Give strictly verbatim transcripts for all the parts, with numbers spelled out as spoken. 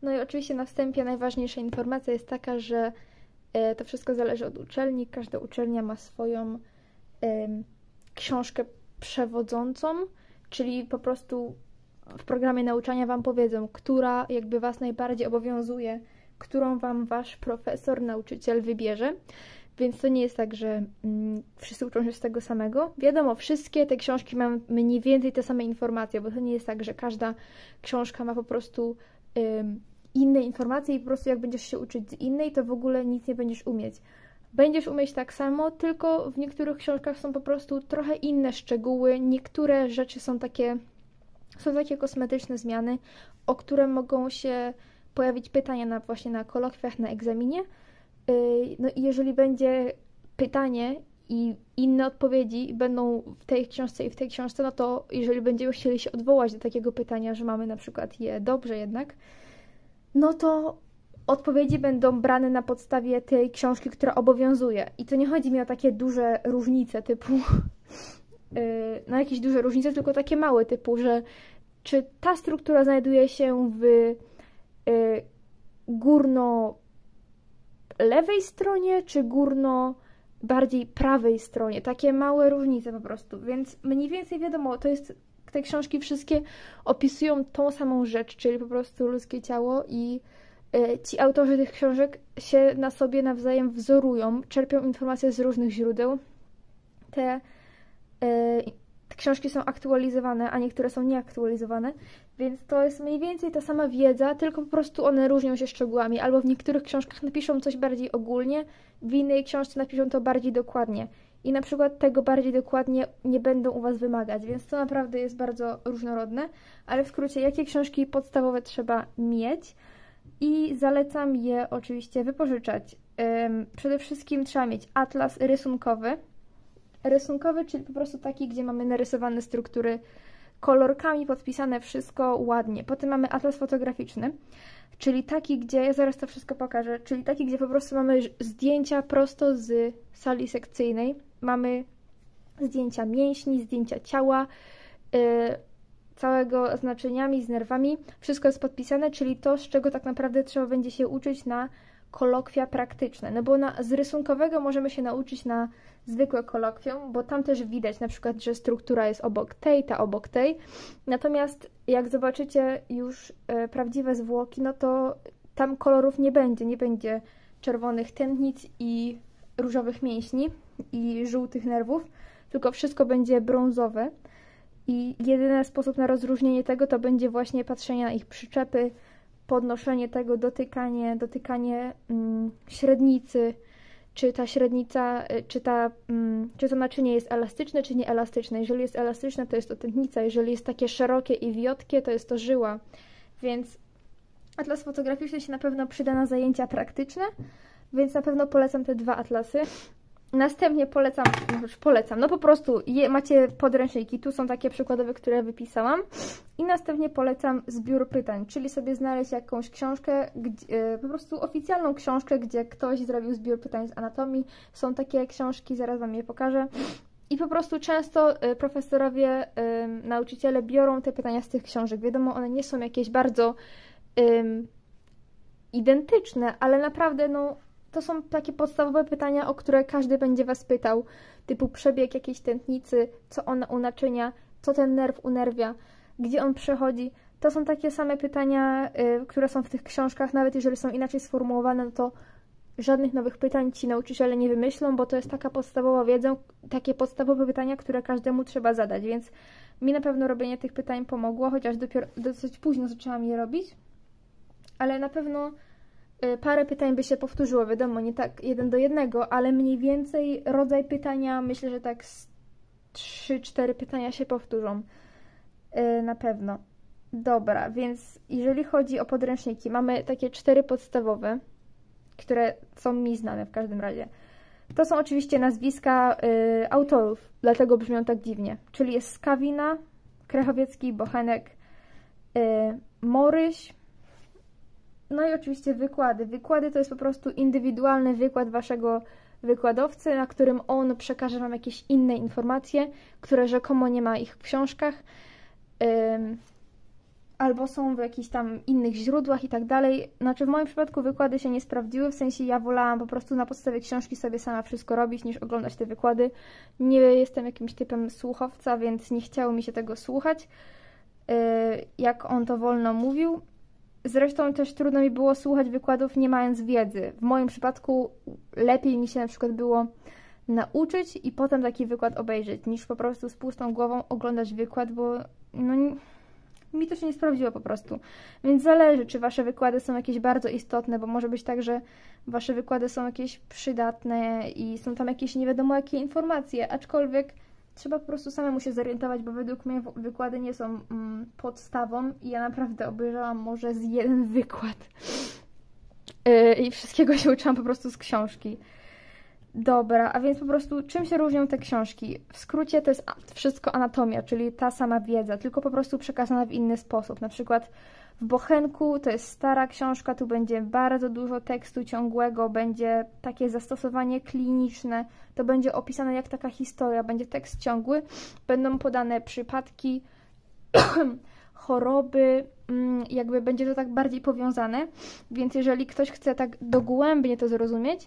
No i oczywiście na wstępie najważniejsza informacja jest taka, że e, to wszystko zależy od uczelni. Każda uczelnia ma swoją e, książkę przewodzącą, czyli po prostu w programie nauczania Wam powiedzą, która jakby Was najbardziej obowiązuje, którą Wam Wasz profesor, nauczyciel wybierze. Więc to nie jest tak, że mm, wszyscy uczą się z tego samego. Wiadomo, wszystkie te książki mają mniej więcej te same informacje, bo to nie jest tak, że każda książka ma po prostu ym, inne informacje i po prostu jak będziesz się uczyć z innej, to w ogóle nic nie będziesz umieć. Będziesz umieć tak samo, tylko w niektórych książkach są po prostu trochę inne szczegóły. Niektóre rzeczy są takie, są takie kosmetyczne zmiany, o które mogą się pojawić pytania na, właśnie na kolokwiach, na egzaminie. No i jeżeli będzie pytanie i inne odpowiedzi będą w tej książce i w tej książce, no to jeżeli będziemy chcieli się odwołać do takiego pytania, że mamy na przykład je dobrze jednak, no to odpowiedzi będą brane na podstawie tej książki, która obowiązuje. I to nie chodzi mi o takie duże różnice typu, yy, no jakieś duże różnice, tylko takie małe typu, że czy ta struktura znajduje się w yy, górno lewej stronie, czy górno bardziej prawej stronie. Takie małe różnice po prostu. Więc mniej więcej wiadomo, to jest, te książki wszystkie opisują tą samą rzecz, czyli po prostu ludzkie ciało i y, ci autorzy tych książek się na sobie nawzajem wzorują, czerpią informacje z różnych źródeł. Te, y, te książki są aktualizowane, a niektóre są nieaktualizowane, więc to jest mniej więcej ta sama wiedza, tylko po prostu one różnią się szczegółami. Albo w niektórych książkach napiszą coś bardziej ogólnie, w innej książce napiszą to bardziej dokładnie. I na przykład tego bardziej dokładnie nie będą u Was wymagać, więc to naprawdę jest bardzo różnorodne. Ale w skrócie, jakie książki podstawowe trzeba mieć? I zalecam je oczywiście wypożyczać. Ym, przede wszystkim trzeba mieć atlas rysunkowy. Rysunkowy, czyli po prostu taki, gdzie mamy narysowane struktury kolorkami, podpisane wszystko ładnie. Potem mamy atlas fotograficzny, czyli taki, gdzie, ja zaraz to wszystko pokażę, czyli taki, gdzie po prostu mamy zdjęcia prosto z sali sekcyjnej. Mamy zdjęcia mięśni, zdjęcia ciała, yy, całego z naczyniami, z nerwami. Wszystko jest podpisane, czyli to, z czego tak naprawdę trzeba będzie się uczyć na kolokwia praktyczne. No bo na, z rysunkowego możemy się nauczyć na zwykłe kolokwium, bo tam też widać na przykład, że struktura jest obok tej, ta obok tej. Natomiast jak zobaczycie już e, prawdziwe zwłoki, no to tam kolorów nie będzie. Nie będzie czerwonych tętnic i różowych mięśni i żółtych nerwów, tylko wszystko będzie brązowe. I jedyny sposób na rozróżnienie tego to będzie właśnie patrzenie na ich przyczepy, podnoszenie tego, dotykanie, dotykanie mm, średnicy, czy ta średnica, czy, ta, mm, czy to naczynie jest elastyczne, czy nieelastyczne. Jeżeli jest elastyczne, to jest to tętnica, jeżeli jest takie szerokie i wiotkie, to jest to żyła. Więc atlas fotograficzny się na pewno przyda na zajęcia praktyczne, więc na pewno polecam te dwa atlasy. Następnie polecam, no polecam, no po prostu je, macie podręczniki, tu są takie przykładowe, które wypisałam. I następnie polecam zbiór pytań, czyli sobie znaleźć jakąś książkę, gdzie, po prostu oficjalną książkę, gdzie ktoś zrobił zbiór pytań z anatomii. Są takie książki, zaraz Wam je pokażę. I po prostu często profesorowie, nauczyciele biorą te pytania z tych książek. Wiadomo, one nie są jakieś bardzo um, identyczne, ale naprawdę no... To są takie podstawowe pytania, o które każdy będzie Was pytał, typu przebieg jakiejś tętnicy, co ona u naczynia, co ten nerw unerwia, gdzie on przechodzi. To są takie same pytania, y, które są w tych książkach, nawet jeżeli są inaczej sformułowane, no to żadnych nowych pytań Ci nauczyciele nie wymyślą, bo to jest taka podstawowa wiedza, takie podstawowe pytania, które każdemu trzeba zadać, więc mi na pewno robienie tych pytań pomogło, chociaż dopiero dosyć późno zaczęłam je robić, ale na pewno parę pytań by się powtórzyło, wiadomo, nie tak jeden do jednego, ale mniej więcej rodzaj pytania, myślę, że tak trzy cztery pytania się powtórzą. Yy, na pewno. Dobra, więc jeżeli chodzi o podręczniki, mamy takie cztery podstawowe, które są mi znane w każdym razie. To są oczywiście nazwiska yy, autorów, dlatego brzmią tak dziwnie. Czyli jest Skawina, Krechowiecki, Bochenek, yy, Moryś. No i oczywiście wykłady. Wykłady to jest po prostu indywidualny wykład Waszego wykładowcy, na którym on przekaże Wam jakieś inne informacje, które rzekomo nie ma ich w książkach. albo są w jakichś tam innych źródłach i tak dalej. Znaczy w moim przypadku wykłady się nie sprawdziły, w sensie ja wolałam po prostu na podstawie książki sobie sama wszystko robić, niż oglądać te wykłady. Nie jestem jakimś typem słuchowca, więc nie chciało mi się tego słuchać, jak on to wolno mówił. Zresztą też trudno mi było słuchać wykładów nie mając wiedzy. W moim przypadku lepiej mi się na przykład było nauczyć i potem taki wykład obejrzeć, niż po prostu z pustą głową oglądać wykład, bo no, mi to się nie sprawdziło po prostu. Więc zależy, czy wasze wykłady są jakieś bardzo istotne, bo może być tak, że wasze wykłady są jakieś przydatne i są tam jakieś nie wiadomo jakie informacje, aczkolwiek trzeba po prostu samemu się zorientować, bo według mnie wykłady nie są mm, podstawą i ja naprawdę obejrzałam może z jeden wykład yy, i wszystkiego się uczyłam po prostu z książki. Dobra, a więc po prostu czym się różnią te książki? W skrócie to jest wszystko anatomia, czyli ta sama wiedza, tylko po prostu przekazana w inny sposób. Na przykład w Bochenku to jest stara książka, tu będzie bardzo dużo tekstu ciągłego, będzie takie zastosowanie kliniczne, to będzie opisane jak taka historia, będzie tekst ciągły, będą podane przypadki, choroby, jakby będzie to tak bardziej powiązane, więc jeżeli ktoś chce tak dogłębnie to zrozumieć,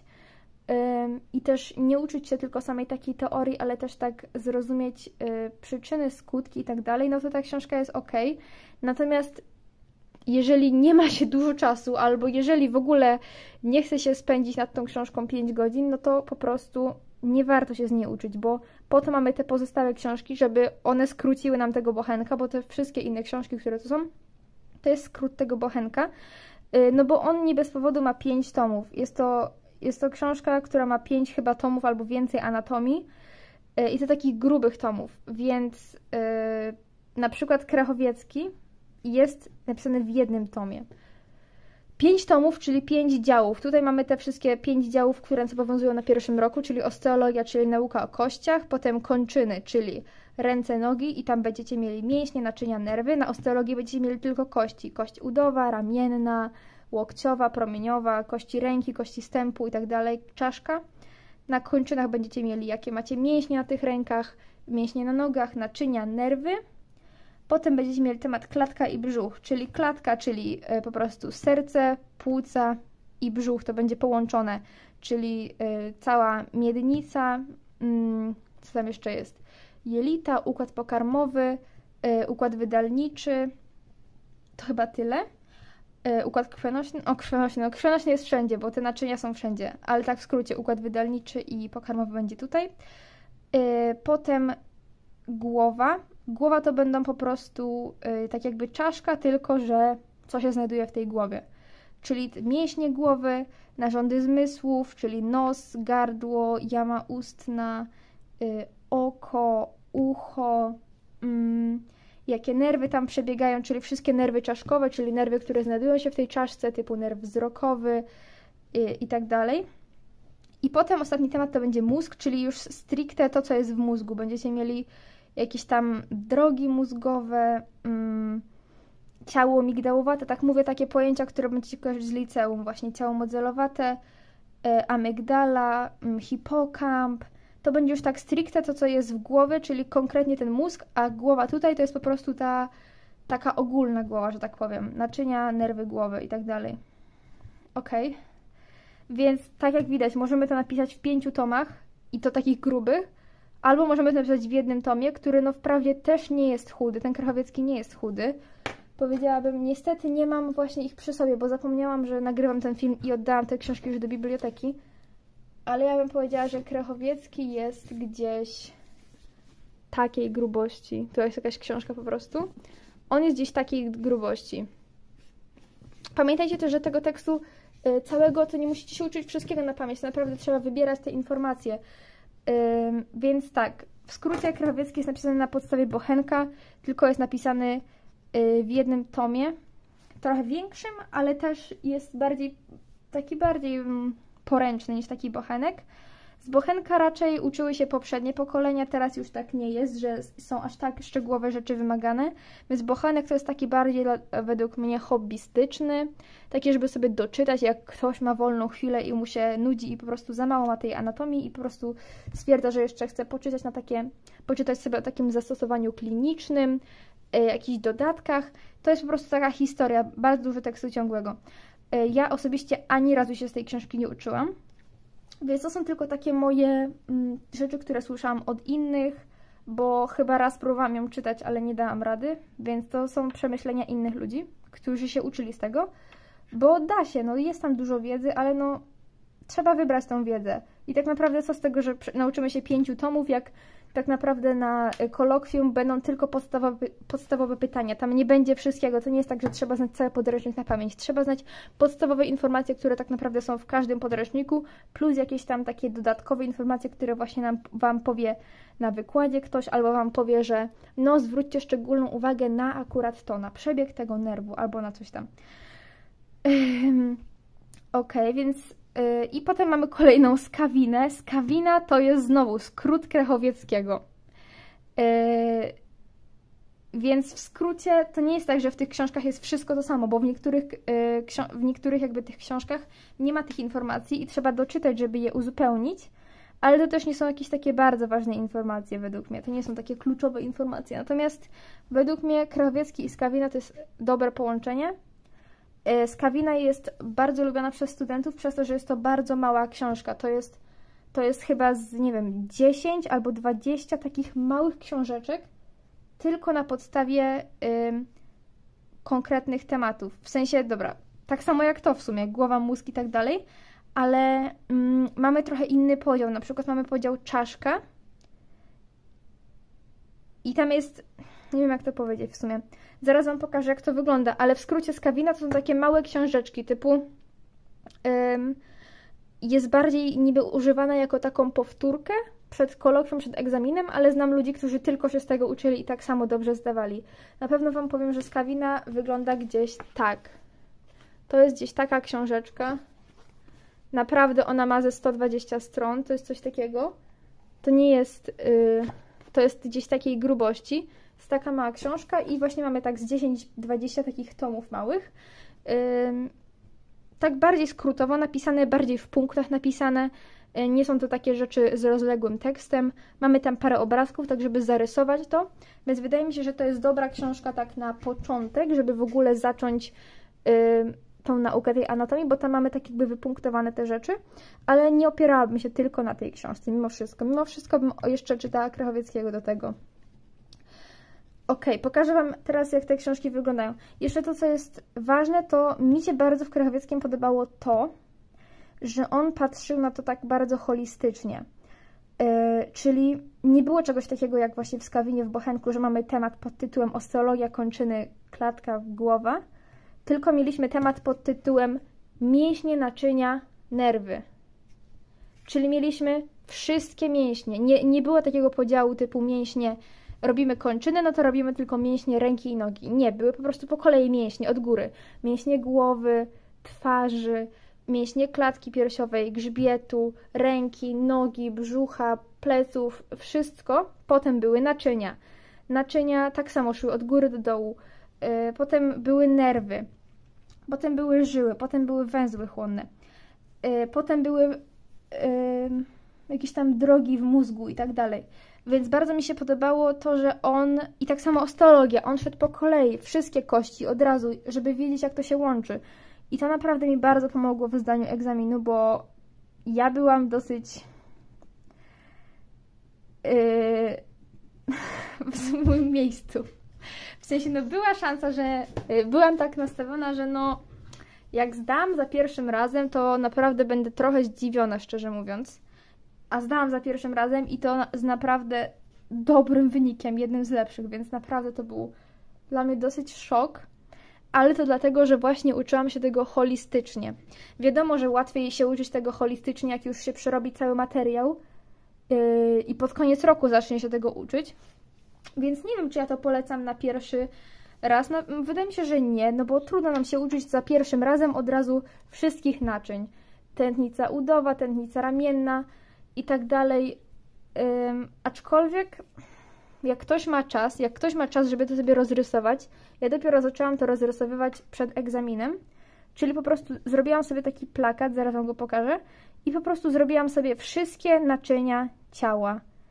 i też nie uczyć się tylko samej takiej teorii, ale też tak zrozumieć y, przyczyny, skutki i tak dalej, no to ta książka jest ok. Natomiast jeżeli nie ma się dużo czasu, albo jeżeli w ogóle nie chce się spędzić nad tą książką pięć godzin, no to po prostu nie warto się z niej uczyć, bo po to mamy te pozostałe książki, żeby one skróciły nam tego Bochenka, bo te wszystkie inne książki, które tu są, to jest skrót tego Bochenka, y, no bo on nie bez powodu ma pięć tomów. Jest to Jest to książka, która ma pięć chyba tomów albo więcej anatomii yy, i to takich grubych tomów, więc yy, na przykład Krachowiecki jest napisany w jednym tomie. Pięć tomów, czyli pięć działów. Tutaj mamy te wszystkie pięć działów, które nas obowiązują na pierwszym roku, czyli osteologia, czyli nauka o kościach, potem kończyny, czyli ręce, nogi i tam będziecie mieli mięśnie, naczynia, nerwy. Na osteologii będziecie mieli tylko kości. Kość udowa, ramienna, łokciowa, promieniowa, kości ręki, kości stępu i tak dalej, czaszka. Na kończynach będziecie mieli, jakie macie mięśnie na tych rękach, mięśnie na nogach, naczynia, nerwy. Potem będziecie mieli temat klatka i brzuch, czyli klatka, czyli po prostu serce, płuca i brzuch, to będzie połączone, czyli cała miednica, co tam jeszcze jest, jelita, układ pokarmowy, układ wydalniczy, to chyba tyle. Układ krwionośny, o krwionośny, no krwionośny jest wszędzie, bo te naczynia są wszędzie, ale tak w skrócie, układ wydalniczy i pokarmowy będzie tutaj. Potem głowa. Głowa to będą po prostu tak jakby czaszka, tylko że co się znajduje w tej głowie. Czyli mięśnie głowy, narządy zmysłów, czyli nos, gardło, jama ustna, oko, ucho, mm, jakie nerwy tam przebiegają, czyli wszystkie nerwy czaszkowe, czyli nerwy, które znajdują się w tej czaszce, typu nerw wzrokowy i, i tak dalej. I potem ostatni temat to będzie mózg, czyli już stricte to, co jest w mózgu. Będziecie mieli jakieś tam drogi mózgowe, mm, ciało migdałowate, tak mówię, takie pojęcia, które będziecie kojarzyć z liceum, właśnie ciało modelowate, y, amygdala, y, hipokamp. To będzie już tak stricte to, co jest w głowie, czyli konkretnie ten mózg, a głowa tutaj to jest po prostu ta taka ogólna głowa, że tak powiem. Naczynia, nerwy głowy i tak dalej. Ok. Więc tak jak widać, możemy to napisać w pięciu tomach i to takich grubych, albo możemy to napisać w jednym tomie, który no wprawdzie też nie jest chudy. Ten Krachowiecki nie jest chudy. Powiedziałabym, niestety nie mam właśnie ich przy sobie, bo zapomniałam, że nagrywam ten film i oddałam te książki już do biblioteki. Ale ja bym powiedziała, że Krachowiecki jest gdzieś takiej grubości. To jest jakaś książka po prostu. On jest gdzieś takiej grubości. Pamiętajcie też, że tego tekstu y, całego to nie musicie się uczyć wszystkiego na pamięć. Naprawdę trzeba wybierać te informacje. Y, więc tak, w skrócie Krachowiecki jest napisany na podstawie Bochenka, tylko jest napisany y, w jednym tomie. Trochę większym, ale też jest bardziej taki bardziej... Mm, poręczny niż taki Bochenek. Z Bochenka raczej uczyły się poprzednie pokolenia, teraz już tak nie jest, że są aż tak szczegółowe rzeczy wymagane, więc Bochenek to jest taki bardziej według mnie hobbystyczny, taki, żeby sobie doczytać, jak ktoś ma wolną chwilę i mu się nudzi i po prostu za mało ma tej anatomii i po prostu stwierdza, że jeszcze chce poczytać na takie, poczytać sobie o takim zastosowaniu klinicznym, jakichś dodatkach. To jest po prostu taka historia, bardzo dużo tekstu ciągłego. Ja osobiście ani razu się z tej książki nie uczyłam, więc to są tylko takie moje mm, rzeczy, które słyszałam od innych, bo chyba raz próbowałam ją czytać, ale nie dałam rady, więc to są przemyślenia innych ludzi, którzy się uczyli z tego, bo da się, no jest tam dużo wiedzy, ale no trzeba wybrać tą wiedzę. I tak naprawdę co z tego, że nauczymy się pięciu tomów, jak tak naprawdę na kolokwium będą tylko podstawowe, podstawowe pytania. Tam nie będzie wszystkiego. To nie jest tak, że trzeba znać cały podręcznik na pamięć. Trzeba znać podstawowe informacje, które tak naprawdę są w każdym podręczniku, plus jakieś tam takie dodatkowe informacje, które właśnie nam, Wam powie na wykładzie ktoś, albo Wam powie, że no zwróćcie szczególną uwagę na akurat to, na przebieg tego nerwu, albo na coś tam. Okej, okay, więc i potem mamy kolejną skawinę. Skawina to jest znowu skrót Krychowieckiego. Yy, więc w skrócie to nie jest tak, że w tych książkach jest wszystko to samo, bo w niektórych, yy, w niektórych jakby tych książkach nie ma tych informacji i trzeba doczytać, żeby je uzupełnić, ale to też nie są jakieś takie bardzo ważne informacje według mnie. To nie są takie kluczowe informacje. Natomiast według mnie Krychowiecki i skawina to jest dobre połączenie. Skawina jest bardzo lubiana przez studentów, przez to, że jest to bardzo mała książka. To jest, to jest chyba z, nie wiem, dziesięć albo dwadzieścia takich małych książeczek, tylko na podstawie y, konkretnych tematów. W sensie, dobra, tak samo jak to w sumie, głowa, mózg i tak dalej, ale y, mamy trochę inny podział. Na przykład mamy podział czaszka i tam jest... Nie wiem, jak to powiedzieć w sumie. Zaraz Wam pokażę, jak to wygląda, ale w skrócie skawina to są takie małe książeczki typu ym, jest bardziej niby używana jako taką powtórkę przed kolokwium, przed egzaminem, ale znam ludzi, którzy tylko się z tego uczyli i tak samo dobrze zdawali. Na pewno Wam powiem, że skawina wygląda gdzieś tak. To jest gdzieś taka książeczka. Naprawdę ona ma ze sto dwadzieścia stron, to jest coś takiego. To nie jest... Yy, to jest gdzieś takiej grubości. Jest taka mała książka i właśnie mamy tak z dziesięć dwadzieścia takich tomów małych. Yy, tak bardziej skrótowo napisane, bardziej w punktach napisane. Yy, nie są to takie rzeczy z rozległym tekstem. Mamy tam parę obrazków, tak żeby zarysować to. Więc wydaje mi się, że to jest dobra książka tak na początek, żeby w ogóle zacząć yy, tą naukę tej anatomii, bo tam mamy tak jakby wypunktowane te rzeczy, ale nie opierałabym się tylko na tej książce, mimo wszystko. Mimo wszystko bym jeszcze czytała Krychowieckiego do tego. Ok, pokażę Wam teraz, jak te książki wyglądają. Jeszcze to, co jest ważne, to mi się bardzo w Krychowieckim podobało to, że on patrzył na to tak bardzo holistycznie. Yy, czyli nie było czegoś takiego jak właśnie w Skawinie w Bochenku, że mamy temat pod tytułem osteologia kończyny, klatka, głowa, tylko mieliśmy temat pod tytułem mięśnie, naczynia, nerwy. Czyli mieliśmy wszystkie mięśnie. Nie, nie było takiego podziału typu mięśnie, robimy kończynę, no to robimy tylko mięśnie ręki i nogi. Nie, były po prostu po kolei mięśnie od góry. Mięśnie głowy, twarzy, mięśnie klatki piersiowej, grzbietu, ręki, nogi, brzucha, pleców, wszystko. Potem były naczynia. Naczynia tak samo szły od góry do dołu. Yy, potem były nerwy. Potem były żyły, potem były węzły chłonne. Yy, potem były yy, jakieś tam drogi w mózgu i tak dalej. Więc bardzo mi się podobało to, że on, i tak samo osteologia, on szedł po kolei, wszystkie kości od razu, żeby wiedzieć, jak to się łączy. I to naprawdę mi bardzo pomogło w zdaniu egzaminu, bo ja byłam dosyć yy, w złym miejscu. W sensie, no była szansa, że yy, byłam tak nastawiona, że no jak zdam za pierwszym razem, to naprawdę będę trochę zdziwiona, szczerze mówiąc. A zdałam za pierwszym razem i to z naprawdę dobrym wynikiem, jednym z lepszych, więc naprawdę to był dla mnie dosyć szok, ale to dlatego, że właśnie uczyłam się tego holistycznie. Wiadomo, że łatwiej się uczyć tego holistycznie, jak już się przerobi cały materiał yy, i pod koniec roku zacznie się tego uczyć, więc nie wiem, czy ja to polecam na pierwszy raz. No, wydaje mi się, że nie, no bo trudno nam się uczyć za pierwszym razem od razu wszystkich naczyń. Tętnica udowa, tętnica ramienna i tak dalej. Um, aczkolwiek jak ktoś ma czas, jak ktoś ma czas, żeby to sobie rozrysować, ja dopiero zaczęłam to rozrysowywać przed egzaminem, czyli po prostu zrobiłam sobie taki plakat, zaraz Wam go pokażę, i po prostu zrobiłam sobie wszystkie naczynia ciała.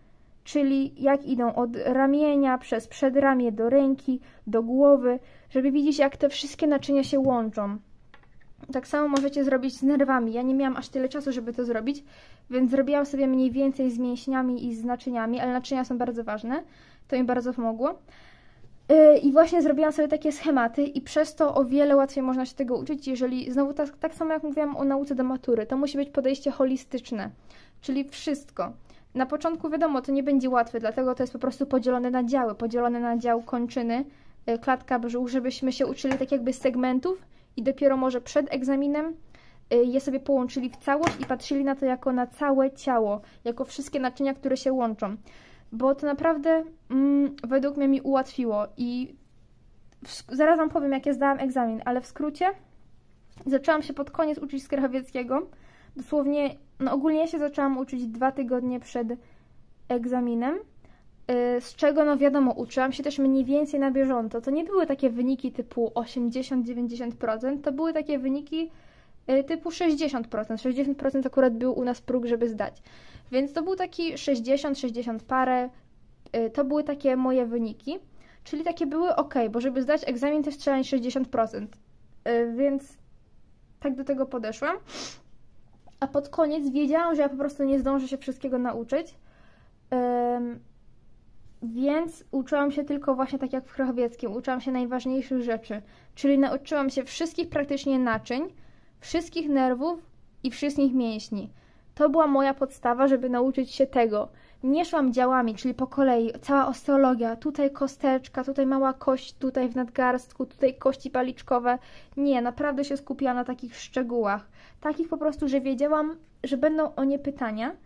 czyli jak idą od ramienia, przez przedramię do ręki, do głowy, żeby widzieć, jak te wszystkie naczynia się łączą. Tak samo możecie zrobić z nerwami. Ja nie miałam aż tyle czasu, żeby to zrobić, więc zrobiłam sobie mniej więcej z mięśniami i z naczyniami, ale naczynia są bardzo ważne. To mi bardzo pomogło. I właśnie zrobiłam sobie takie schematy i przez to o wiele łatwiej można się tego uczyć, jeżeli, znowu tak, tak samo jak mówiłam o nauce do matury, to musi być podejście holistyczne, czyli wszystko. Na początku wiadomo, to nie będzie łatwe, dlatego to jest po prostu podzielone na działy, podzielone na dział kończyny, klatka, brzuch, żebyśmy się uczyli tak jakby z segmentów i dopiero może przed egzaminem je sobie połączyli w całość i patrzyli na to jako na całe ciało, jako wszystkie naczynia, które się łączą. Bo to naprawdę mm, według mnie mi ułatwiło i w, zaraz Wam powiem, jak ja zdałam egzamin, ale w skrócie zaczęłam się pod koniec uczyć z Krychowieckiego. Dosłownie, no ogólnie ja się zaczęłam uczyć dwa tygodnie przed egzaminem, yy, z czego no wiadomo, uczyłam się też mniej więcej na bieżąco. To nie były takie wyniki typu osiemdziesiąt do dziewięćdziesięciu procent, to były takie wyniki yy, typu sześćdziesiąt procent. sześćdziesiąt procent akurat był u nas próg, żeby zdać. Więc to był taki sześćdziesiąt, sześćdziesiąt parę, yy, to były takie moje wyniki, czyli takie były ok, bo żeby zdać egzamin też trzeba mieć sześćdziesiąt procent, yy, więc tak do tego podeszłam. A pod koniec wiedziałam, że ja po prostu nie zdążę się wszystkiego nauczyć, yy, więc uczyłam się tylko właśnie tak jak w Krychowieckim, uczyłam się najważniejszych rzeczy, czyli nauczyłam się wszystkich praktycznie naczyń, wszystkich nerwów i wszystkich mięśni. To była moja podstawa, żeby nauczyć się tego. Nie szłam działami, czyli po kolei, cała osteologia, tutaj kosteczka, tutaj mała kość, tutaj w nadgarstku, tutaj kości paliczkowe. Nie, naprawdę się skupiłam na takich szczegółach. Takich po prostu, że wiedziałam, że będą o nie pytania.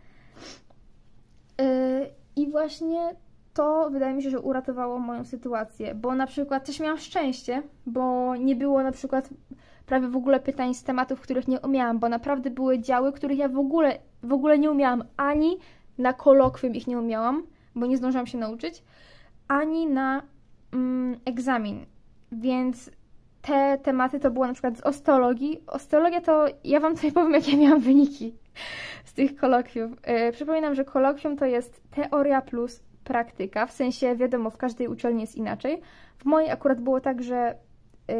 Yy, I właśnie to wydaje mi się, że uratowało moją sytuację, bo na przykład też miałam szczęście, bo nie było na przykład prawie w ogóle pytań z tematów, których nie umiałam, bo naprawdę były działy, których ja w ogóle, w ogóle nie umiałam, ani na kolokwium ich nie umiałam, bo nie zdążyłam się nauczyć, ani na mm, egzamin, więc te tematy to było na przykład z osteologii. Osteologia to, ja Wam tutaj powiem, jakie miałam wyniki z tych kolokwiów. Yy, przypominam, że kolokwium to jest teoria plus praktyka, w sensie wiadomo, w każdej uczelni jest inaczej. W mojej akurat było tak, że yy,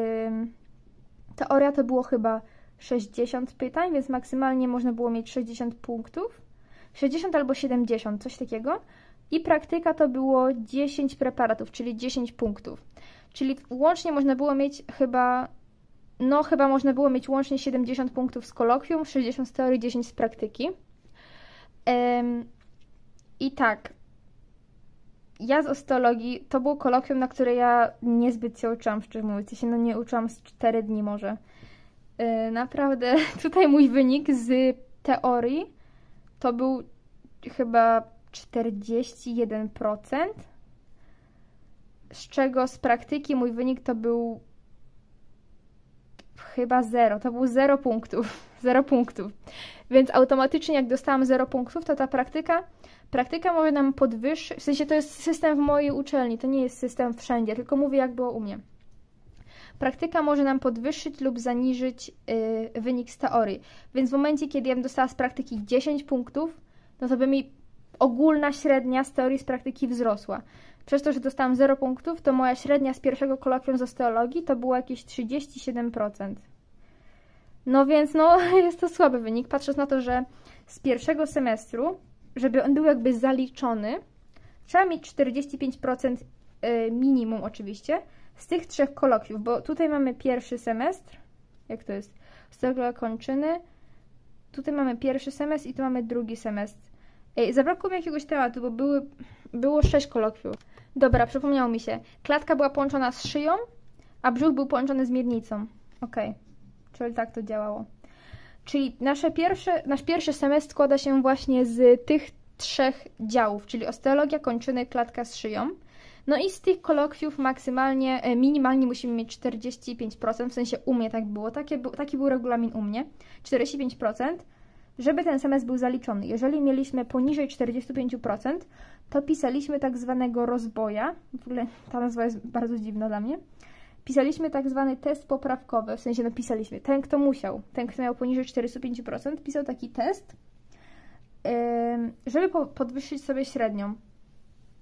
teoria to było chyba sześćdziesiąt pytań, więc maksymalnie można było mieć sześćdziesiąt punktów. sześćdziesiąt albo siedemdziesiąt, coś takiego. I praktyka to było dziesięć preparatów, czyli dziesięć punktów. Czyli łącznie można było mieć chyba, no chyba można było mieć łącznie siedemdziesiąt punktów z kolokwium, sześćdziesiąt z teorii, dziesięć z praktyki. Ym, I tak, ja z osteologii, to było kolokwium, na które ja niezbyt się uczyłam, szczerze mówiąc. Ja się no nie uczyłam z cztery dni może. Yy, naprawdę, tutaj mój wynik z teorii to był chyba czterdzieści jeden procent, z czego z praktyki mój wynik to był chyba zero, to był zero punktów, zero punktów. Więc automatycznie jak dostałam zero punktów, to ta praktyka, praktyka może nam podwyższyć, w sensie to jest system w mojej uczelni, to nie jest system wszędzie, tylko mówię jak było u mnie. Praktyka może nam podwyższyć lub zaniżyć yy, wynik z teorii. Więc w momencie, kiedy ja bym dostała z praktyki dziesięć punktów, no to by mi ogólna średnia z teorii z praktyki wzrosła. Przez to, że dostałam zero punktów, to moja średnia z pierwszego kolokwium z osteologii to było jakieś trzydzieści siedem procent. No więc no jest to słaby wynik, patrząc na to, że z pierwszego semestru, żeby on był jakby zaliczony, trzeba mieć czterdzieści pięć procent yy, minimum oczywiście, z tych trzech kolokwiów, bo tutaj mamy pierwszy semestr, jak to jest, osteologia kończyny, tutaj mamy pierwszy semestr i tu mamy drugi semestr. Ej, zabrakło mi jakiegoś tematu, bo były, było sześć kolokwiów. Dobra, przypomniało mi się, klatka była połączona z szyją, a brzuch był połączony z miednicą. Okej, czyli tak to działało. Czyli nasze pierwsze, nasz pierwszy semestr składa się właśnie z tych trzech działów, czyli osteologia, kończyny, klatka z szyją. No i z tych kolokwiów maksymalnie, minimalnie musimy mieć czterdzieści pięć procent, w sensie u mnie tak było, taki, taki był regulamin u mnie, czterdzieści pięć procent, żeby ten semestr był zaliczony. Jeżeli mieliśmy poniżej czterdzieści pięć procent, to pisaliśmy tak zwanego rozboja, w ogóle ta nazwa jest bardzo dziwna dla mnie, pisaliśmy tak zwany test poprawkowy, w sensie napisaliśmy, ten kto musiał, ten kto miał poniżej czterdzieści pięć procent, pisał taki test, żeby podwyższyć sobie średnią.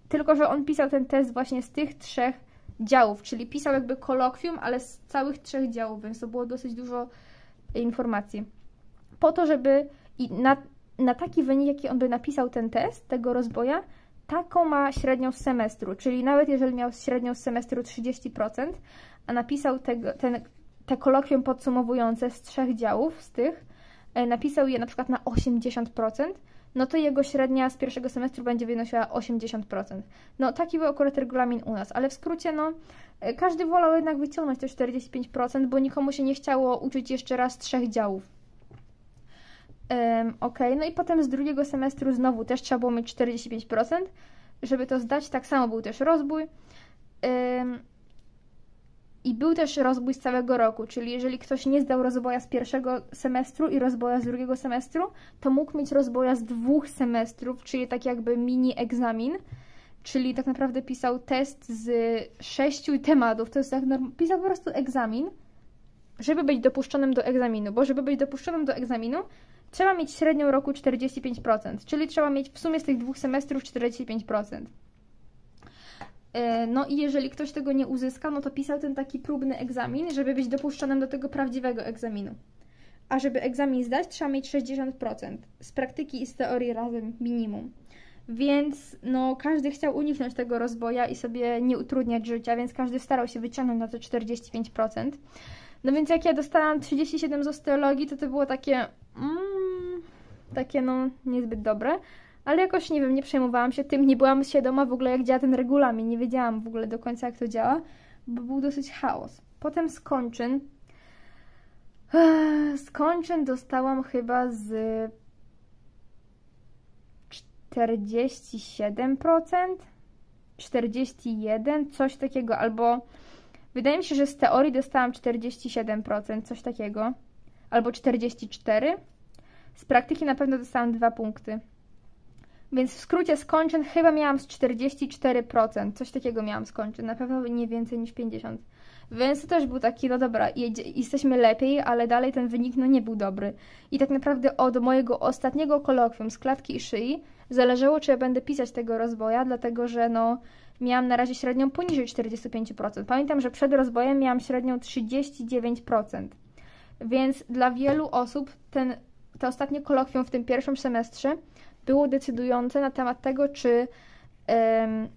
tylko że on pisał ten test właśnie z tych trzech działów, czyli pisał jakby kolokwium, ale z całych trzech działów, więc to było dosyć dużo informacji. Po to, żeby i na, na taki wynik, jaki on by napisał ten test, tego rozboja, taką ma średnią z semestru, czyli nawet jeżeli miał średnią z semestru trzydzieści procent, a napisał tego, ten, te kolokwium podsumowujące z trzech działów, z tych, napisał je na przykład na osiemdziesiąt procent, no to jego średnia z pierwszego semestru będzie wynosiła osiemdziesiąt procent. No taki był akurat regulamin u nas, ale w skrócie no każdy wolał jednak wyciągnąć te czterdzieści pięć procent, bo nikomu się nie chciało uczyć jeszcze raz trzech działów. Um, ok, no i potem z drugiego semestru znowu też trzeba było mieć czterdzieści pięć procent, żeby to zdać, tak samo był też rozbój. Um, I był też rozbój z całego roku, czyli jeżeli ktoś nie zdał rozboja z pierwszego semestru i rozboja z drugiego semestru, to mógł mieć rozboja z dwóch semestrów, czyli tak jakby mini egzamin, czyli tak naprawdę pisał test z sześciu tematów, to jest jak pisał po prostu egzamin, żeby być dopuszczonym do egzaminu, bo żeby być dopuszczonym do egzaminu, trzeba mieć średnią roku czterdzieści pięć procent, czyli trzeba mieć w sumie z tych dwóch semestrów czterdzieści pięć procent. No i jeżeli ktoś tego nie uzyska, no to pisał ten taki próbny egzamin, żeby być dopuszczonym do tego prawdziwego egzaminu. A żeby egzamin zdać, trzeba mieć sześćdziesiąt procent z praktyki i z teorii razem minimum. Więc no każdy chciał uniknąć tego rozboja i sobie nie utrudniać życia, więc każdy starał się wyciągnąć na to czterdzieści pięć procent. No więc jak ja dostałam trzydzieści siedem z osteologii, to to było takie mm, takie no niezbyt dobre. Ale jakoś, nie wiem, nie przejmowałam się tym, nie byłam świadoma w ogóle, jak działa ten regulamin, nie wiedziałam w ogóle do końca, jak to działa, bo był dosyć chaos. Potem z kończyn, z kończyn dostałam chyba z czterdzieści siedem procent, czterdzieści jeden procent, coś takiego, albo wydaje mi się, że z teorii dostałam czterdzieści siedem procent, coś takiego, albo czterdzieści cztery procent, z praktyki na pewno dostałam dwa punkty. Więc w skrócie z kończyn chyba miałam z czterdzieści cztery procent, coś takiego miałam z kończyn, na pewno nie więcej niż pięćdziesiąt procent. Więc to też był taki, no dobra, jedzie, jesteśmy lepiej, ale dalej ten wynik no nie był dobry. I tak naprawdę od mojego ostatniego kolokwium z klatki i szyi zależało, czy ja będę pisać tego rozboja, dlatego że no miałam na razie średnią poniżej czterdzieści pięć procent. Pamiętam, że przed rozbojem miałam średnią trzydzieści dziewięć procent. Więc dla wielu osób ten, to ostatnie kolokwium w tym pierwszym semestrze było decydujące na temat tego, czy, um,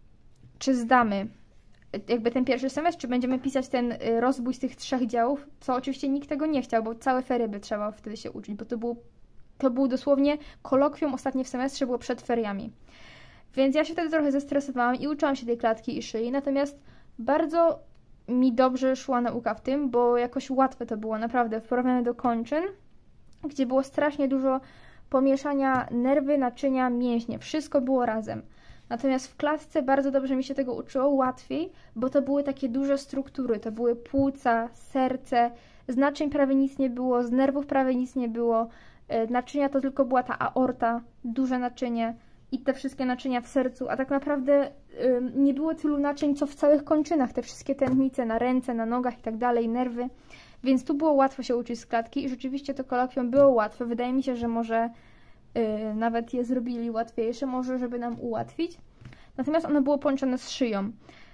czy zdamy jakby ten pierwszy semestr, czy będziemy pisać ten rozbój z tych trzech działów, co oczywiście nikt tego nie chciał, bo całe ferie by trzeba wtedy się uczyć, bo to było, to było dosłownie kolokwium ostatnie w semestrze, było przed feriami. Więc ja się wtedy trochę zestresowałam i uczyłam się tej klatki i szyi, natomiast bardzo mi dobrze szła nauka w tym, bo jakoś łatwe to było naprawdę w porównaniu do kończyn, gdzie było strasznie dużo pomieszania nerwy, naczynia, mięśnie. Wszystko było razem. Natomiast w klatce bardzo dobrze mi się tego uczyło, łatwiej, bo to były takie duże struktury. To były płuca, serce, z naczyń prawie nic nie było, z nerwów prawie nic nie było. Naczynia to tylko była ta aorta, duże naczynie i te wszystkie naczynia w sercu, a tak naprawdę ym, nie było tylu naczyń, co w całych kończynach. Te wszystkie tętnice na ręce, na nogach i tak dalej, nerwy. Więc tu było łatwo się uczyć z klatki i rzeczywiście to kolokwium było łatwe. Wydaje mi się, że może yy, nawet je zrobili łatwiejsze, może żeby nam ułatwić. Natomiast ono było połączone z szyją.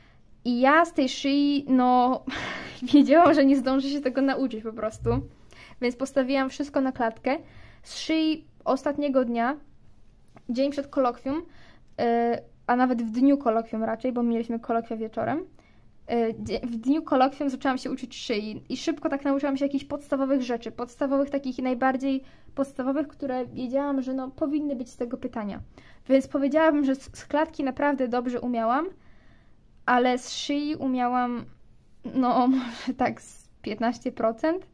I ja z tej szyi, no, wiedziałam, że nie zdążę się tego nauczyć po prostu. Więc postawiłam wszystko na klatkę. Z szyi ostatniego dnia, dzień przed kolokwium, yy, a nawet w dniu kolokwium raczej, bo mieliśmy kolokwia wieczorem, w dniu kolokwium zaczęłam się uczyć szyi i szybko tak nauczyłam się jakichś podstawowych rzeczy, podstawowych takich najbardziej podstawowych, które wiedziałam, że no powinny być z tego pytania. Więc powiedziałabym, że z klatki naprawdę dobrze umiałam, ale z szyi umiałam no może tak z piętnaście procent.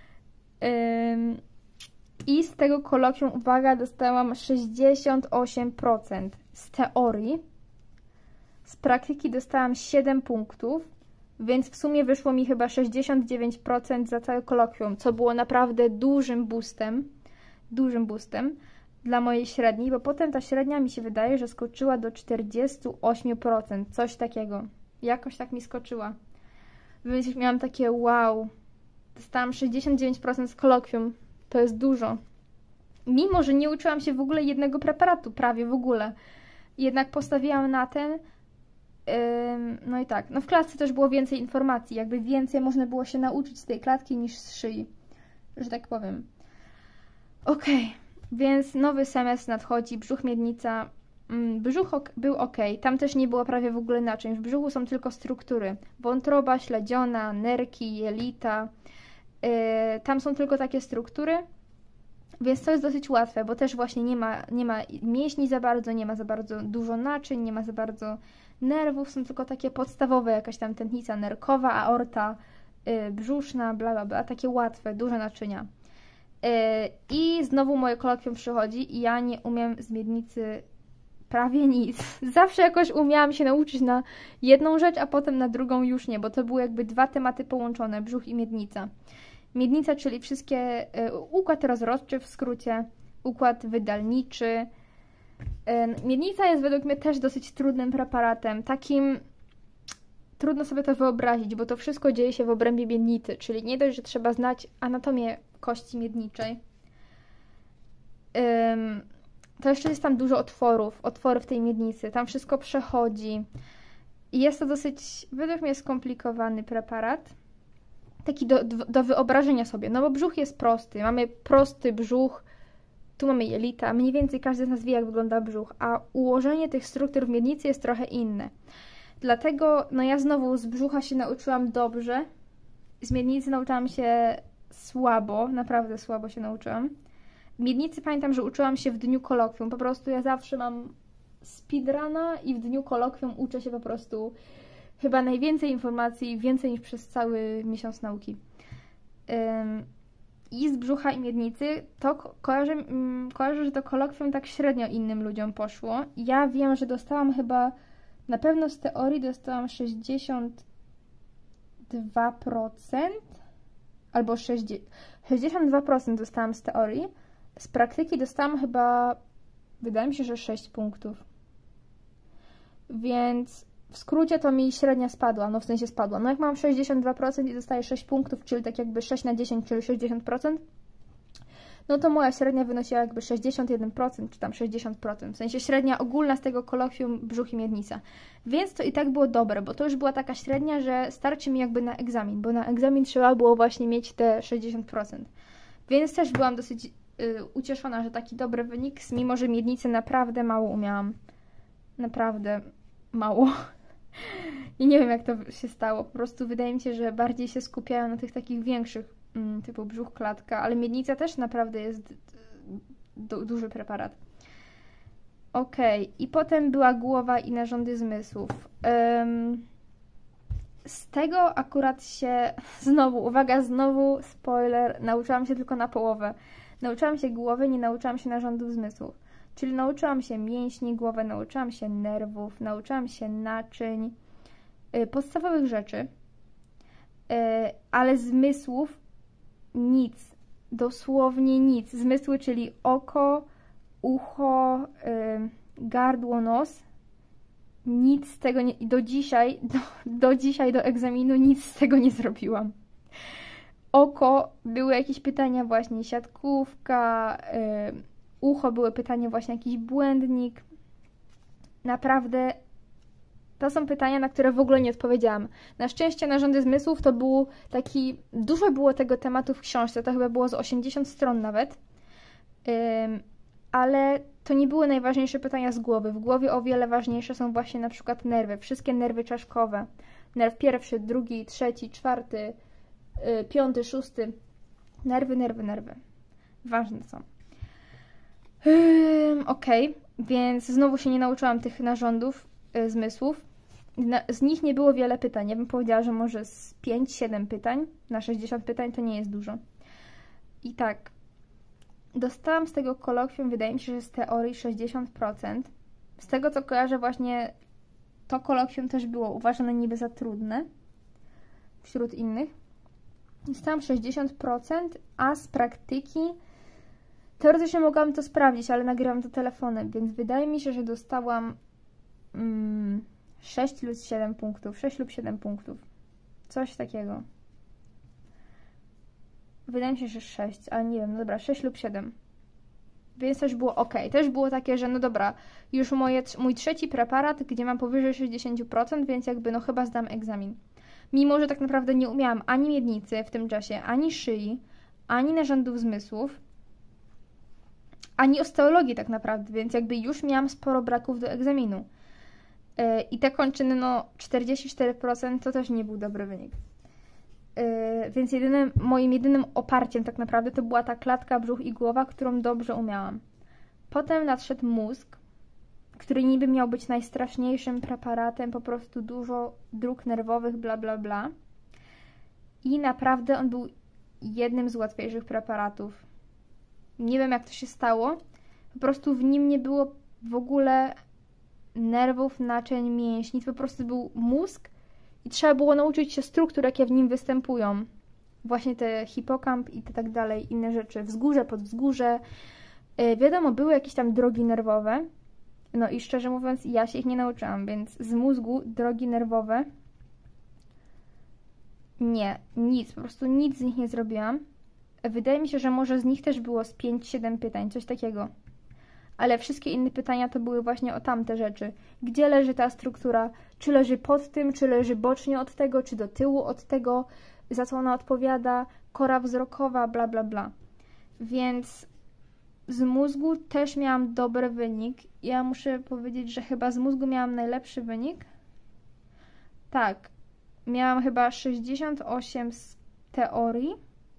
Ym, I z tego kolokwium, uwaga, dostałam sześćdziesiąt osiem procent z teorii. Z praktyki dostałam siedem punktów, więc w sumie wyszło mi chyba sześćdziesiąt dziewięć procent za całe kolokwium, co było naprawdę dużym boostem, dużym boostem dla mojej średniej, bo potem ta średnia mi się wydaje, że skoczyła do czterdzieści osiem procent, coś takiego. Jakoś tak mi skoczyła. Więc miałam takie wow, dostałam sześćdziesiąt dziewięć procent z kolokwium, to jest dużo. Mimo że nie uczyłam się w ogóle jednego preparatu, prawie w ogóle. jednak postawiłam na ten. Ym, no i tak, no w klatce też było więcej informacji, jakby więcej można było się nauczyć z tej klatki niż z szyi, że tak powiem. Okej, okay. Więc nowy semestr nadchodzi, brzuch, miednica. Brzuch ok, był ok, tam też nie było prawie w ogóle naczyń, w brzuchu są tylko struktury, wątroba, śledziona, nerki, jelita, yy, tam są tylko takie struktury, więc to jest dosyć łatwe, bo też właśnie nie ma, nie ma mięśni za bardzo, nie ma za bardzo dużo naczyń, nie ma za bardzo nerwów, są tylko takie podstawowe, jakaś tam tętnica nerkowa, aorta, yy, brzuszna, bla bla bla, takie łatwe, duże naczynia. Yy, I znowu moje kolokwium przychodzi i ja nie umiem z miednicy prawie nic. Zawsze jakoś umiałam się nauczyć na jedną rzecz, a potem na drugą już nie, bo to były jakby dwa tematy połączone, brzuch i miednica. Miednica, czyli wszystkie, y, układ rozrodczy w skrócie, układ wydalniczy. Y, miednica jest według mnie też dosyć trudnym preparatem, takim trudno sobie to wyobrazić, bo to wszystko dzieje się w obrębie miednicy, czyli nie dość, że trzeba znać anatomię kości miedniczej, y, to jeszcze jest tam dużo otworów, otwory w tej miednicy, tam wszystko przechodzi. I jest to dosyć, według mnie, skomplikowany preparat. Taki do, do wyobrażenia sobie, no bo brzuch jest prosty, mamy prosty brzuch, tu mamy jelita, mniej więcej każdy z nas wie, jak wygląda brzuch, a ułożenie tych struktur w miednicy jest trochę inne. Dlatego, no ja znowu z brzucha się nauczyłam dobrze, z miednicy nauczyłam się słabo, naprawdę słabo się nauczyłam. Miednicy pamiętam, że uczyłam się w dniu kolokwium. Po prostu ja zawsze mam speedruna i w dniu kolokwium uczę się po prostu chyba najwięcej informacji, więcej niż przez cały miesiąc nauki. Ym, I z brzucha i miednicy to ko kojarzę, ym, kojarzę, że to kolokwium tak średnio innym ludziom poszło. Ja wiem, że dostałam chyba, na pewno z teorii dostałam sześćdziesiąt dwa procent albo sześćdziesiąt dwa procent dostałam z teorii. Z praktyki dostałam chyba, wydaje mi się, że sześć punktów. Więc w skrócie to mi średnia spadła, no w sensie spadła. No jak mam sześćdziesiąt dwa procent i dostaję sześć punktów, czyli tak jakby sześć na dziesięć, czyli sześćdziesiąt procent, no to moja średnia wynosiła jakby sześćdziesiąt jeden procent, czy tam sześćdziesiąt procent. W sensie średnia ogólna z tego kolokwium brzuch i miednica. Więc to i tak było dobre, bo to już była taka średnia, że starczy mi jakby na egzamin, bo na egzamin trzeba było właśnie mieć te sześćdziesiąt procent. Więc też byłam dosyć ucieszona, że taki dobry wynik, mimo że miednicę naprawdę mało umiałam. Naprawdę mało. I nie wiem, jak to się stało. Po prostu wydaje mi się, że bardziej się skupiają na tych takich większych, typu brzuch, klatka, ale miednica też naprawdę jest du duży preparat. Okej, okay. I potem była głowa i narządy zmysłów. Um, z tego akurat się, znowu, uwaga, znowu spoiler, nauczyłam się tylko na połowę. Nauczyłam się głowy, nie nauczyłam się narządów zmysłów. Czyli nauczyłam się mięśni głowy, nauczyłam się nerwów, nauczyłam się naczyń, yy, podstawowych rzeczy, yy, ale zmysłów nic, dosłownie nic. Zmysły, czyli oko, ucho, yy, gardło, nos, nic z tego nie, do dzisiaj, do, do dzisiaj do egzaminu nic z tego nie zrobiłam. Oko, były jakieś pytania właśnie, siatkówka, yy, ucho, były pytania właśnie, jakiś błędnik. Naprawdę to są pytania, na które w ogóle nie odpowiedziałam. Na szczęście narządy zmysłów to był taki, dużo było tego tematu w książce, to chyba było z osiemdziesiąt stron nawet, yy, ale to nie były najważniejsze pytania z głowy. W głowie o wiele ważniejsze są właśnie na przykład nerwy, wszystkie nerwy czaszkowe. Nerw pierwszy, drugi, trzeci, czwarty, yy, piąty, szósty. Nerwy, nerwy, nerwy. Ważne są. Yy, Okej, okay. Więc znowu się nie nauczyłam tych narządów, yy, zmysłów. Na, z nich nie było wiele pytań. Ja bym powiedziała, że może z pięć siedem pytań na sześćdziesiąt pytań to nie jest dużo. I tak, dostałam z tego kolokwium, wydaje mi się, że z teorii sześćdziesiąt procent. Z tego, co kojarzę, właśnie to kolokwium też było uważane niby za trudne wśród innych. Dostałam sześćdziesiąt procent, a z praktyki teoretycznie mogłam to sprawdzić, ale nagrywam to telefonem, więc wydaje mi się, że dostałam mm, sześć lub siedem punktów. sześć lub siedem punktów. Coś takiego. Wydaje mi się, że sześć, ale nie wiem, no dobra, sześć lub siedem. więc też było ok. Też było takie, że no dobra, już moje, mój trzeci preparat, gdzie mam powyżej sześćdziesiąt procent, więc jakby no chyba zdam egzamin. Mimo, że tak naprawdę nie umiałam ani miednicy w tym czasie, ani szyi, ani narządów zmysłów, ani osteologii tak naprawdę, więc jakby już miałam sporo braków do egzaminu. Yy, I te kończyny, no czterdzieści cztery procent to też nie był dobry wynik. Yy, więc jedynym, moim jedynym oparciem tak naprawdę to była ta klatka, brzuch i głowa, którą dobrze umiałam. Potem nadszedł mózg, który niby miał być najstraszniejszym preparatem, po prostu dużo dróg nerwowych, bla bla bla. I naprawdę on był jednym z łatwiejszych preparatów. Nie wiem, jak to się stało. Po prostu w nim nie było w ogóle nerwów, naczyń, mięśni. To po prostu był mózg i trzeba było nauczyć się struktur, jakie w nim występują. Właśnie te hipokamp i te tak dalej, inne rzeczy. Wzgórze, podwzgórze. Yy, wiadomo, były jakieś tam drogi nerwowe. No i szczerze mówiąc, ja się ich nie nauczyłam, więc z mózgu drogi nerwowe nie, nic, po prostu nic z nich nie zrobiłam. Wydaje mi się, że może z nich też było z pięć siedem pytań, coś takiego. Ale wszystkie inne pytania to były właśnie o tamte rzeczy. Gdzie leży ta struktura? Czy leży pod tym, czy leży bocznie od tego, czy do tyłu od tego, za co ona odpowiada, kora wzrokowa, bla bla bla. Więc z mózgu też miałam dobry wynik. Ja muszę powiedzieć, że chyba z mózgu miałam najlepszy wynik. Tak, miałam chyba sześćdziesiąt osiem z teorii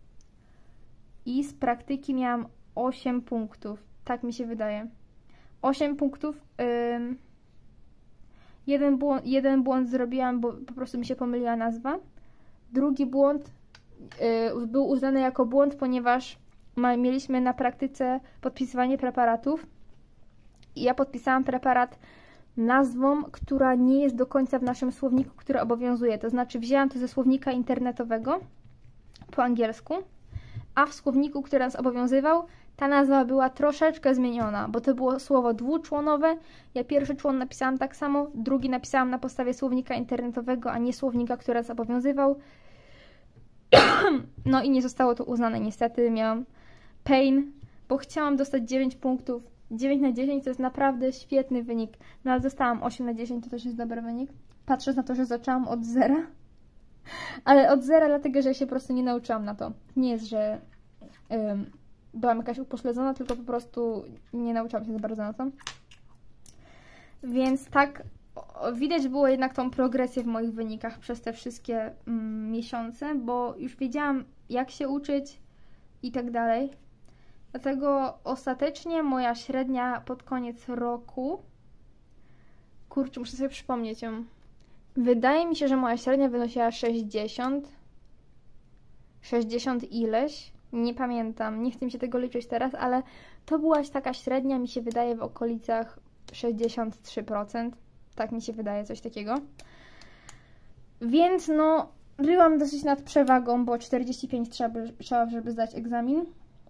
i z praktyki miałam osiem punktów. Tak mi się wydaje. osiem punktów. Ym, jeden, błąd, jeden błąd zrobiłam, bo po prostu mi się pomyliła nazwa. Drugi błąd yy, był uznany jako błąd, ponieważ ma, mieliśmy na praktyce podpisywanie preparatów i ja podpisałam preparat nazwą, która nie jest do końca w naszym słowniku, który obowiązuje. To znaczy wzięłam to ze słownika internetowego po angielsku, a w słowniku, który nas obowiązywał, ta nazwa była troszeczkę zmieniona, bo to było słowo dwuczłonowe. Ja pierwszy człon napisałam tak samo, drugi napisałam na podstawie słownika internetowego, a nie słownika, który nas obowiązywał. No i nie zostało to uznane niestety. Miałam pain, bo chciałam dostać dziewięć punktów. dziewięć na dziesięć to jest naprawdę świetny wynik. No ale dostałam osiem na dziesięć, to też jest dobry wynik. Patrząc na to, że zaczęłam od zera. Ale od zera dlatego, że się po prostu nie nauczyłam na to. Nie jest, że um, byłam jakaś upośledzona, tylko po prostu nie nauczyłam się za bardzo na to. Więc tak, o, widać było jednak tą progresję w moich wynikach przez te wszystkie mm, miesiące, bo już wiedziałam, jak się uczyć i tak dalej. Dlatego ostatecznie moja średnia pod koniec roku, kurczę, muszę sobie przypomnieć ją. Wydaje mi się, że moja średnia wynosiła sześćdziesiąt, sześćdziesiąt ileś, nie pamiętam, nie chcę mi się tego liczyć teraz, ale to była taka średnia, mi się wydaje, w okolicach sześćdziesiąt trzy procent, tak mi się wydaje, coś takiego. Więc no, byłam dosyć nad przewagą, bo czterdzieści pięć trzeba, trzeba żeby zdać egzamin.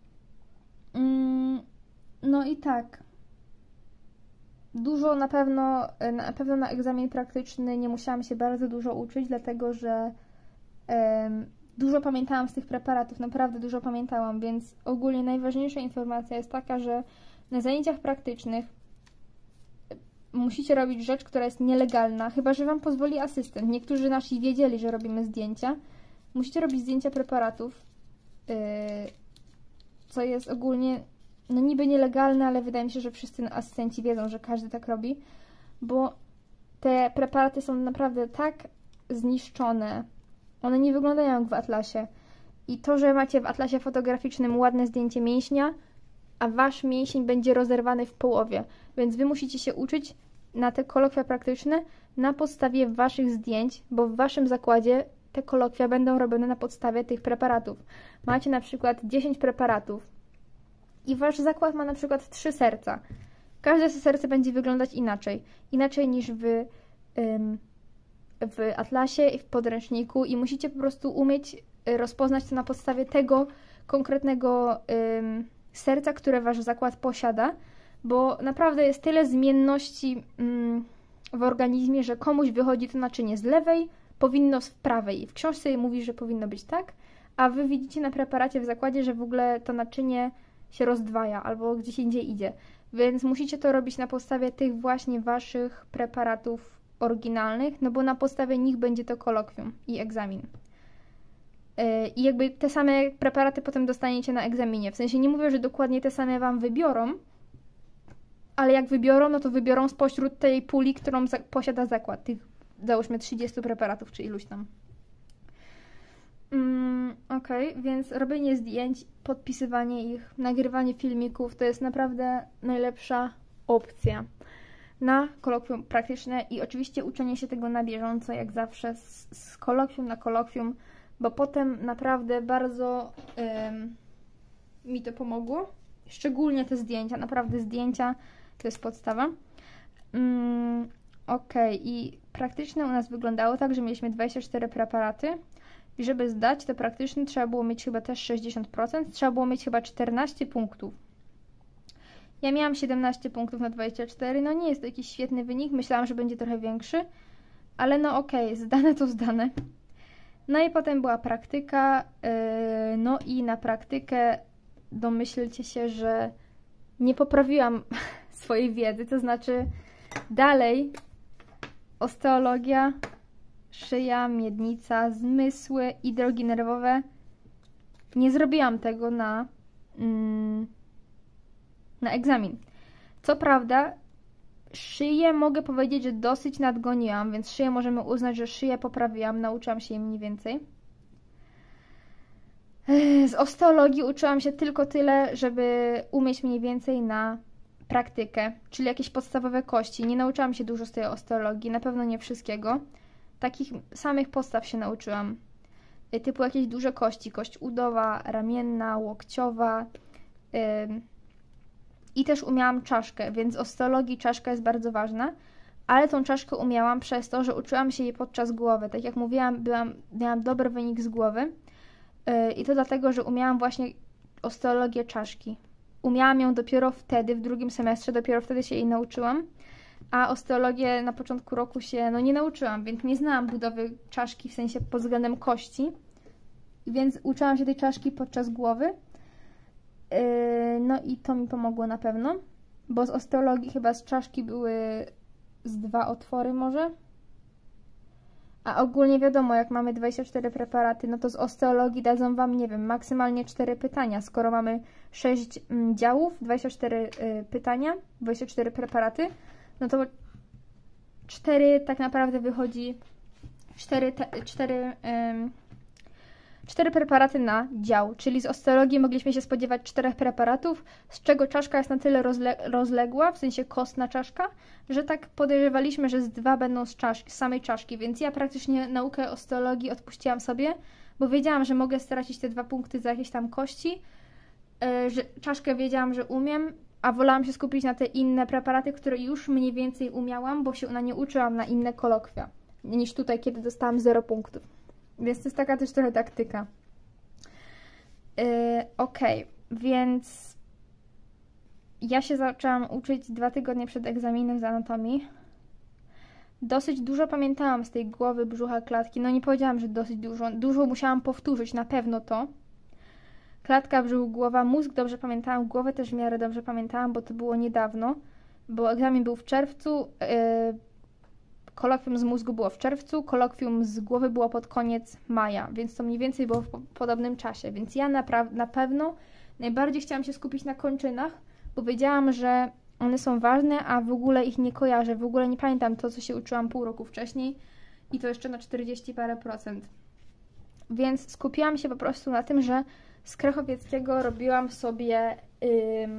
No i tak. Dużo na pewno, na pewno na egzamin praktyczny nie musiałam się bardzo dużo uczyć, dlatego że um, dużo pamiętałam z tych preparatów, naprawdę dużo pamiętałam, więc ogólnie najważniejsza informacja jest taka, że na zajęciach praktycznych musicie robić rzecz, która jest nielegalna, chyba że Wam pozwoli asystent. Niektórzy nasi wiedzieli, że robimy zdjęcia. Musicie robić zdjęcia preparatów, yy, co jest ogólnie no niby nielegalne, ale wydaje mi się, że wszyscy asystenci wiedzą, że każdy tak robi, bo te preparaty są naprawdę tak zniszczone. One nie wyglądają jak w atlasie. I to, że macie w atlasie fotograficznym ładne zdjęcie mięśnia, a wasz mięsień będzie rozerwany w połowie. Więc wy musicie się uczyć na te kolokwia praktyczne na podstawie waszych zdjęć, bo w waszym zakładzie te kolokwia będą robione na podstawie tych preparatów. Macie na przykład dziesięć preparatów i wasz zakład ma na przykład trzy serca. Każde serce będzie wyglądać inaczej. Inaczej niż w, ym, w atlasie i w podręczniku i musicie po prostu umieć rozpoznać to na podstawie tego konkretnego ym, serca, które wasz zakład posiada, bo naprawdę jest tyle zmienności ym, w organizmie, że komuś wychodzi to naczynie z lewej, powinno z prawej. W książce mówi, że powinno być tak, a wy widzicie na preparacie w zakładzie, że w ogóle to naczynie się rozdwaja albo gdzieś indziej idzie. Więc musicie to robić na podstawie tych właśnie waszych preparatów oryginalnych, no bo na podstawie nich będzie to kolokwium i egzamin. I jakby te same preparaty potem dostaniecie na egzaminie. W sensie nie mówię, że dokładnie te same wam wybiorą, ale jak wybiorą, no to wybiorą spośród tej puli, którą za posiada zakład, tych załóżmy trzydziestu preparatów, czy iluś tam. Mm, Okej, okay, więc robienie zdjęć, podpisywanie ich, nagrywanie filmików to jest naprawdę najlepsza opcja na kolokwium praktyczne i oczywiście uczenie się tego na bieżąco, jak zawsze, z, z kolokwium na kolokwium, bo potem naprawdę bardzo ym, mi to pomogło. Szczególnie te zdjęcia, naprawdę zdjęcia to jest podstawa. Ym, Okej, okay. I praktyczne u nas wyglądało tak, że mieliśmy dwadzieścia cztery preparaty i żeby zdać te praktyczne trzeba było mieć chyba też sześćdziesiąt procent, trzeba było mieć chyba czternaście punktów. Ja miałam siedemnaście punktów na dwadzieścia cztery, no nie jest to jakiś świetny wynik, myślałam, że będzie trochę większy, ale no okej, okay, zdane to zdane. No i potem była praktyka, yy, no i na praktykę domyślcie się, że nie poprawiłam swojej wiedzy, to znaczy dalej osteologia, szyja, miednica, zmysły i drogi nerwowe. Nie zrobiłam tego na, mm, na egzamin. Co prawda, szyję mogę powiedzieć, że dosyć nadgoniłam, więc szyję możemy uznać, że szyję poprawiłam, nauczyłam się jej mniej więcej. Z osteologii uczyłam się tylko tyle, żeby umieć mniej więcej na praktykę, czyli jakieś podstawowe kości. Nie nauczyłam się dużo z tej osteologii, na pewno nie wszystkiego. Takich samych podstaw się nauczyłam. Typu jakieś duże kości, kość udowa, ramienna, łokciowa. Yy. I też umiałam czaszkę, więc w osteologii czaszka jest bardzo ważna, ale tą czaszkę umiałam przez to, że uczyłam się jej podczas głowy. Tak jak mówiłam, byłam, miałam dobry wynik z głowy yy, i to dlatego, że umiałam właśnie osteologię czaszki. Umiałam ją dopiero wtedy, w drugim semestrze, dopiero wtedy się jej nauczyłam, a osteologię na początku roku się no, nie nauczyłam, więc nie znałam budowy czaszki w sensie pod względem kości, więc uczyłam się tej czaszki podczas głowy. No i to mi pomogło na pewno, bo z osteologii chyba z czaszki były z dwa otwory może. A ogólnie wiadomo, jak mamy dwadzieścia cztery preparaty, no to z osteologii dadzą wam, nie wiem, maksymalnie cztery pytania. Skoro mamy sześć działów, dwadzieścia cztery pytania, dwadzieścia cztery preparaty, no to cztery tak naprawdę wychodzi cztery, cztery cztery preparaty na dział, czyli z osteologii mogliśmy się spodziewać czterech preparatów, z czego czaszka jest na tyle rozle rozległa, w sensie kostna czaszka, że tak podejrzewaliśmy, że z dwa będą z, czaszki, z samej czaszki, więc ja praktycznie naukę osteologii odpuściłam sobie, bo wiedziałam, że mogę stracić te dwa punkty za jakieś tam kości, yy, że czaszkę wiedziałam, że umiem, a wolałam się skupić na te inne preparaty, które już mniej więcej umiałam, bo się na nie uczyłam na inne kolokwia, niż tutaj, kiedy dostałam zero punktów. Więc to jest taka też trochę taktyka. Yy, Okej, okay. Więc ja się zaczęłam uczyć dwa tygodnie przed egzaminem z anatomii. Dosyć dużo pamiętałam z tej głowy, brzucha, klatki. No nie powiedziałam, że dosyć dużo. Dużo musiałam powtórzyć, na pewno to. Klatka, brzuch, głowa, mózg dobrze pamiętałam. Głowę też w miarę dobrze pamiętałam, bo to było niedawno. Bo egzamin był w czerwcu. Yy, Kolokwium z mózgu było w czerwcu, kolokwium z głowy było pod koniec maja, więc to mniej więcej było w podobnym czasie. Więc ja na pewno najbardziej chciałam się skupić na kończynach, bo wiedziałam, że one są ważne, a w ogóle ich nie kojarzę, w ogóle nie pamiętam to, co się uczyłam pół roku wcześniej i to jeszcze na czterdzieści parę procent. Więc skupiłam się po prostu na tym, że z Krakowieckiego robiłam sobie yy,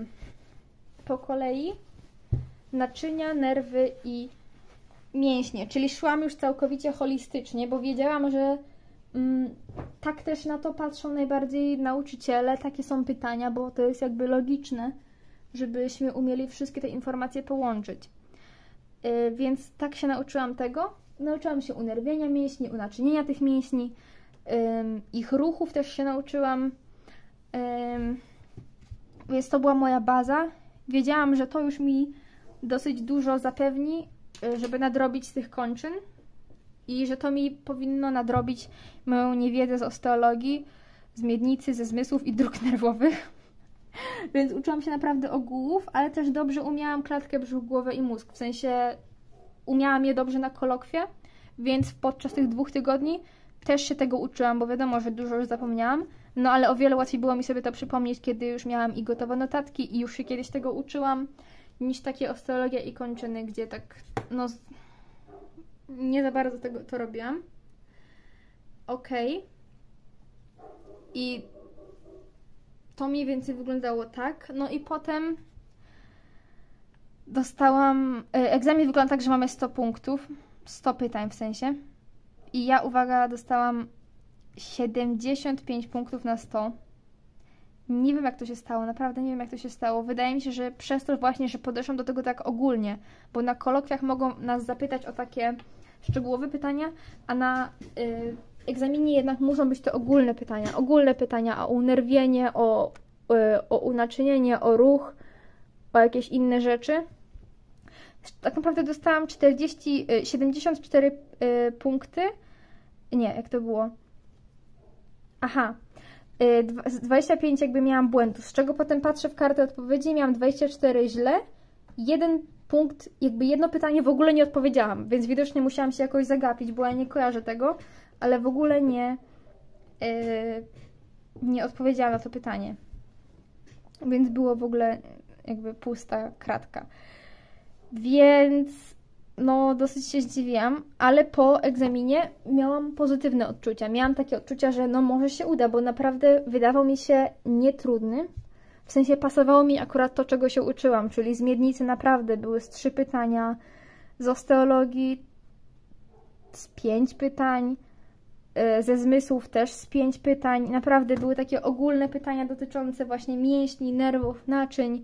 po kolei naczynia, nerwy i mięśnie, czyli szłam już całkowicie holistycznie, bo wiedziałam, że mm, tak też na to patrzą najbardziej nauczyciele, takie są pytania, bo to jest jakby logiczne, żebyśmy umieli wszystkie te informacje połączyć. Yy, więc tak się nauczyłam tego. Nauczyłam się unerwienia mięśni, unaczynienia tych mięśni, yy, ich ruchów też się nauczyłam, yy, więc to była moja baza. Wiedziałam, że to już mi dosyć dużo zapewni, żeby nadrobić z tych kończyn i że to mi powinno nadrobić moją niewiedzę z osteologii, z miednicy, ze zmysłów i dróg nerwowych. Więc uczyłam się naprawdę ogółów, ale też dobrze umiałam klatkę, brzuch, głowę i mózg. W sensie umiałam je dobrze na kolokwie, więc podczas tych dwóch tygodni też się tego uczyłam, bo wiadomo, że dużo już zapomniałam, no ale o wiele łatwiej było mi sobie to przypomnieć, kiedy już miałam i gotowe notatki i już się kiedyś tego uczyłam, niż takie osteologia i kończyny, gdzie tak, no, nie za bardzo tego to robiłam. Okej. Okay. I to mniej więcej wyglądało tak. No i potem dostałam... Egzamin wygląda tak, że mamy sto punktów. sto pytań w sensie. I ja, uwaga, dostałam siedemdziesiąt pięć punktów na sto. Nie wiem, jak to się stało. Naprawdę nie wiem, jak to się stało. Wydaje mi się, że przez to właśnie, że podeszłam do tego tak ogólnie. Bo na kolokwiach mogą nas zapytać o takie szczegółowe pytania, a na... Yy, egzaminie jednak muszą być to ogólne pytania. Ogólne pytania o unerwienie, o, o unaczynienie, o ruch, o jakieś inne rzeczy. Tak naprawdę dostałam czterdzieści, siedemdziesiąt cztery punkty. Nie, jak to było? Aha. dwadzieścia pięć jakby miałam błędów, z czego potem patrzę w kartę odpowiedzi, miałam dwadzieścia cztery źle. Jeden punkt, jakby jedno pytanie w ogóle nie odpowiedziałam, więc widocznie musiałam się jakoś zagapić, bo ja nie kojarzę tego, ale w ogóle nie, yy, nie odpowiedziałam na to pytanie. Więc było w ogóle jakby pusta kratka. Więc no dosyć się zdziwiłam, ale po egzaminie miałam pozytywne odczucia. Miałam takie odczucia, że no może się uda, bo naprawdę wydawał mi się nietrudny. W sensie pasowało mi akurat to, czego się uczyłam, czyli z miednicy naprawdę były z trzy pytania, z osteologii z pięć pytań, ze zmysłów też z pięć pytań. Naprawdę były takie ogólne pytania dotyczące właśnie mięśni, nerwów, naczyń,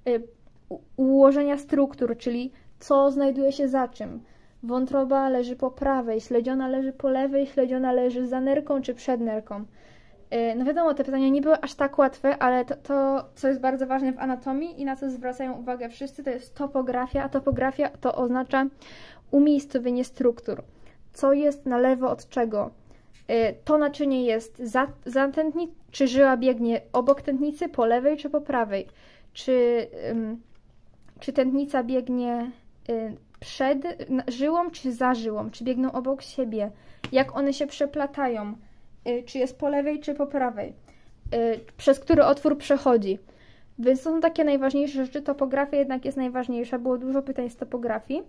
ułożenia struktur, czyli co znajduje się za czym. Wątroba leży po prawej, śledziona leży po lewej, śledziona leży za nerką czy przed nerką. No wiadomo, te pytania nie były aż tak łatwe, ale to, to, co jest bardzo ważne w anatomii i na co zwracają uwagę wszyscy, to jest topografia, a topografia to oznacza umiejscowienie struktur. Co jest na lewo od czego? To naczynie jest za, za tętnic, czy żyła biegnie obok tętnicy, po lewej czy po prawej? Czy, ym, czy tętnica biegnie y, przed żyłą czy za żyłą? Czy biegną obok siebie? Jak one się przeplatają? Y, czy jest po lewej czy po prawej? Y, przez który otwór przechodzi? Więc to są takie najważniejsze rzeczy. Topografia jednak jest najważniejsza. Było dużo pytań z topografii.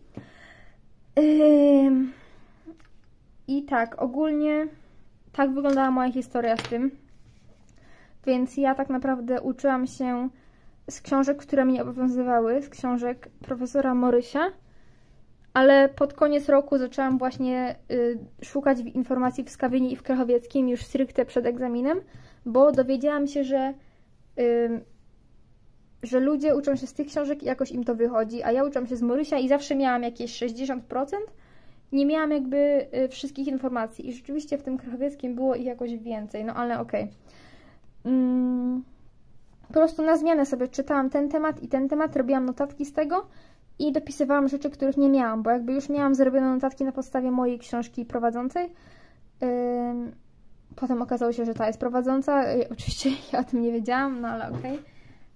Yy... I tak, ogólnie tak wyglądała moja historia z tym. Więc ja tak naprawdę uczyłam się z książek, które mnie obowiązywały, z książek profesora Morysia, ale pod koniec roku zaczęłam właśnie y, szukać informacji w Skawinie i w Krakowieckim już stricte przed egzaminem, bo dowiedziałam się, że, y, że ludzie uczą się z tych książek i jakoś im to wychodzi, a ja uczyłam się z Morysia i zawsze miałam jakieś sześćdziesiąt procent. Nie miałam jakby y, wszystkich informacji i rzeczywiście w tym krakowieckim było ich jakoś więcej, no ale okej. Okay. Mm, po prostu na zmianę sobie czytałam ten temat i ten temat, robiłam notatki z tego i dopisywałam rzeczy, których nie miałam, bo jakby już miałam zrobione notatki na podstawie mojej książki prowadzącej. Yy, potem okazało się, że ta jest prowadząca, yy, oczywiście ja o tym nie wiedziałam, no ale okej. Okay.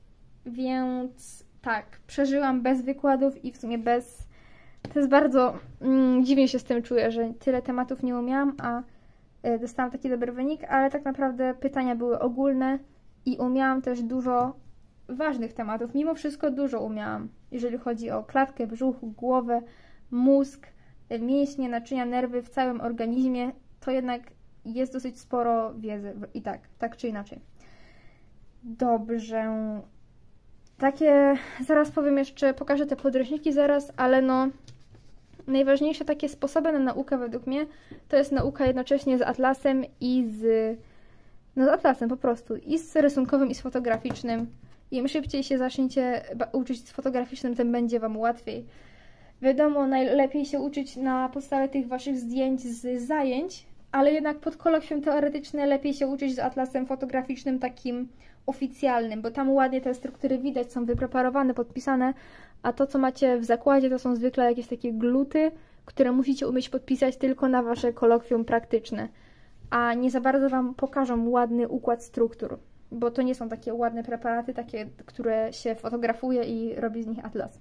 Więc tak, przeżyłam bez wykładów i w sumie bez... To jest bardzo... Mm, dziwnie się z tym czuję, że tyle tematów nie umiałam, a y, dostałam taki dobry wynik, ale tak naprawdę pytania były ogólne i umiałam też dużo ważnych tematów. Mimo wszystko dużo umiałam, jeżeli chodzi o klatkę, brzuch, głowę, mózg, mięśnie, naczynia, nerwy w całym organizmie. To jednak jest dosyć sporo wiedzy i tak, tak czy inaczej. Dobrze. Takie, zaraz powiem jeszcze, pokażę te podręczniki zaraz, ale no najważniejsze takie sposoby na naukę według mnie to jest nauka jednocześnie z atlasem i z, no z atlasem po prostu, i z rysunkowym i z fotograficznym. Im szybciej się zaczniecie uczyć z fotograficznym, tym będzie Wam łatwiej. Wiadomo, najlepiej się uczyć na podstawie tych Waszych zdjęć z zajęć, ale jednak pod kolokwium teoretyczne lepiej się uczyć z atlasem fotograficznym takim oficjalnym, bo tam ładnie te struktury widać, są wypreparowane, podpisane, a to, co macie w zakładzie, to są zwykle jakieś takie gluty, które musicie umieć podpisać tylko na Wasze kolokwium praktyczne, a nie za bardzo Wam pokażą ładny układ struktur. bo to nie są takie ładne preparaty, takie, które się fotografuje i robi z nich atlas.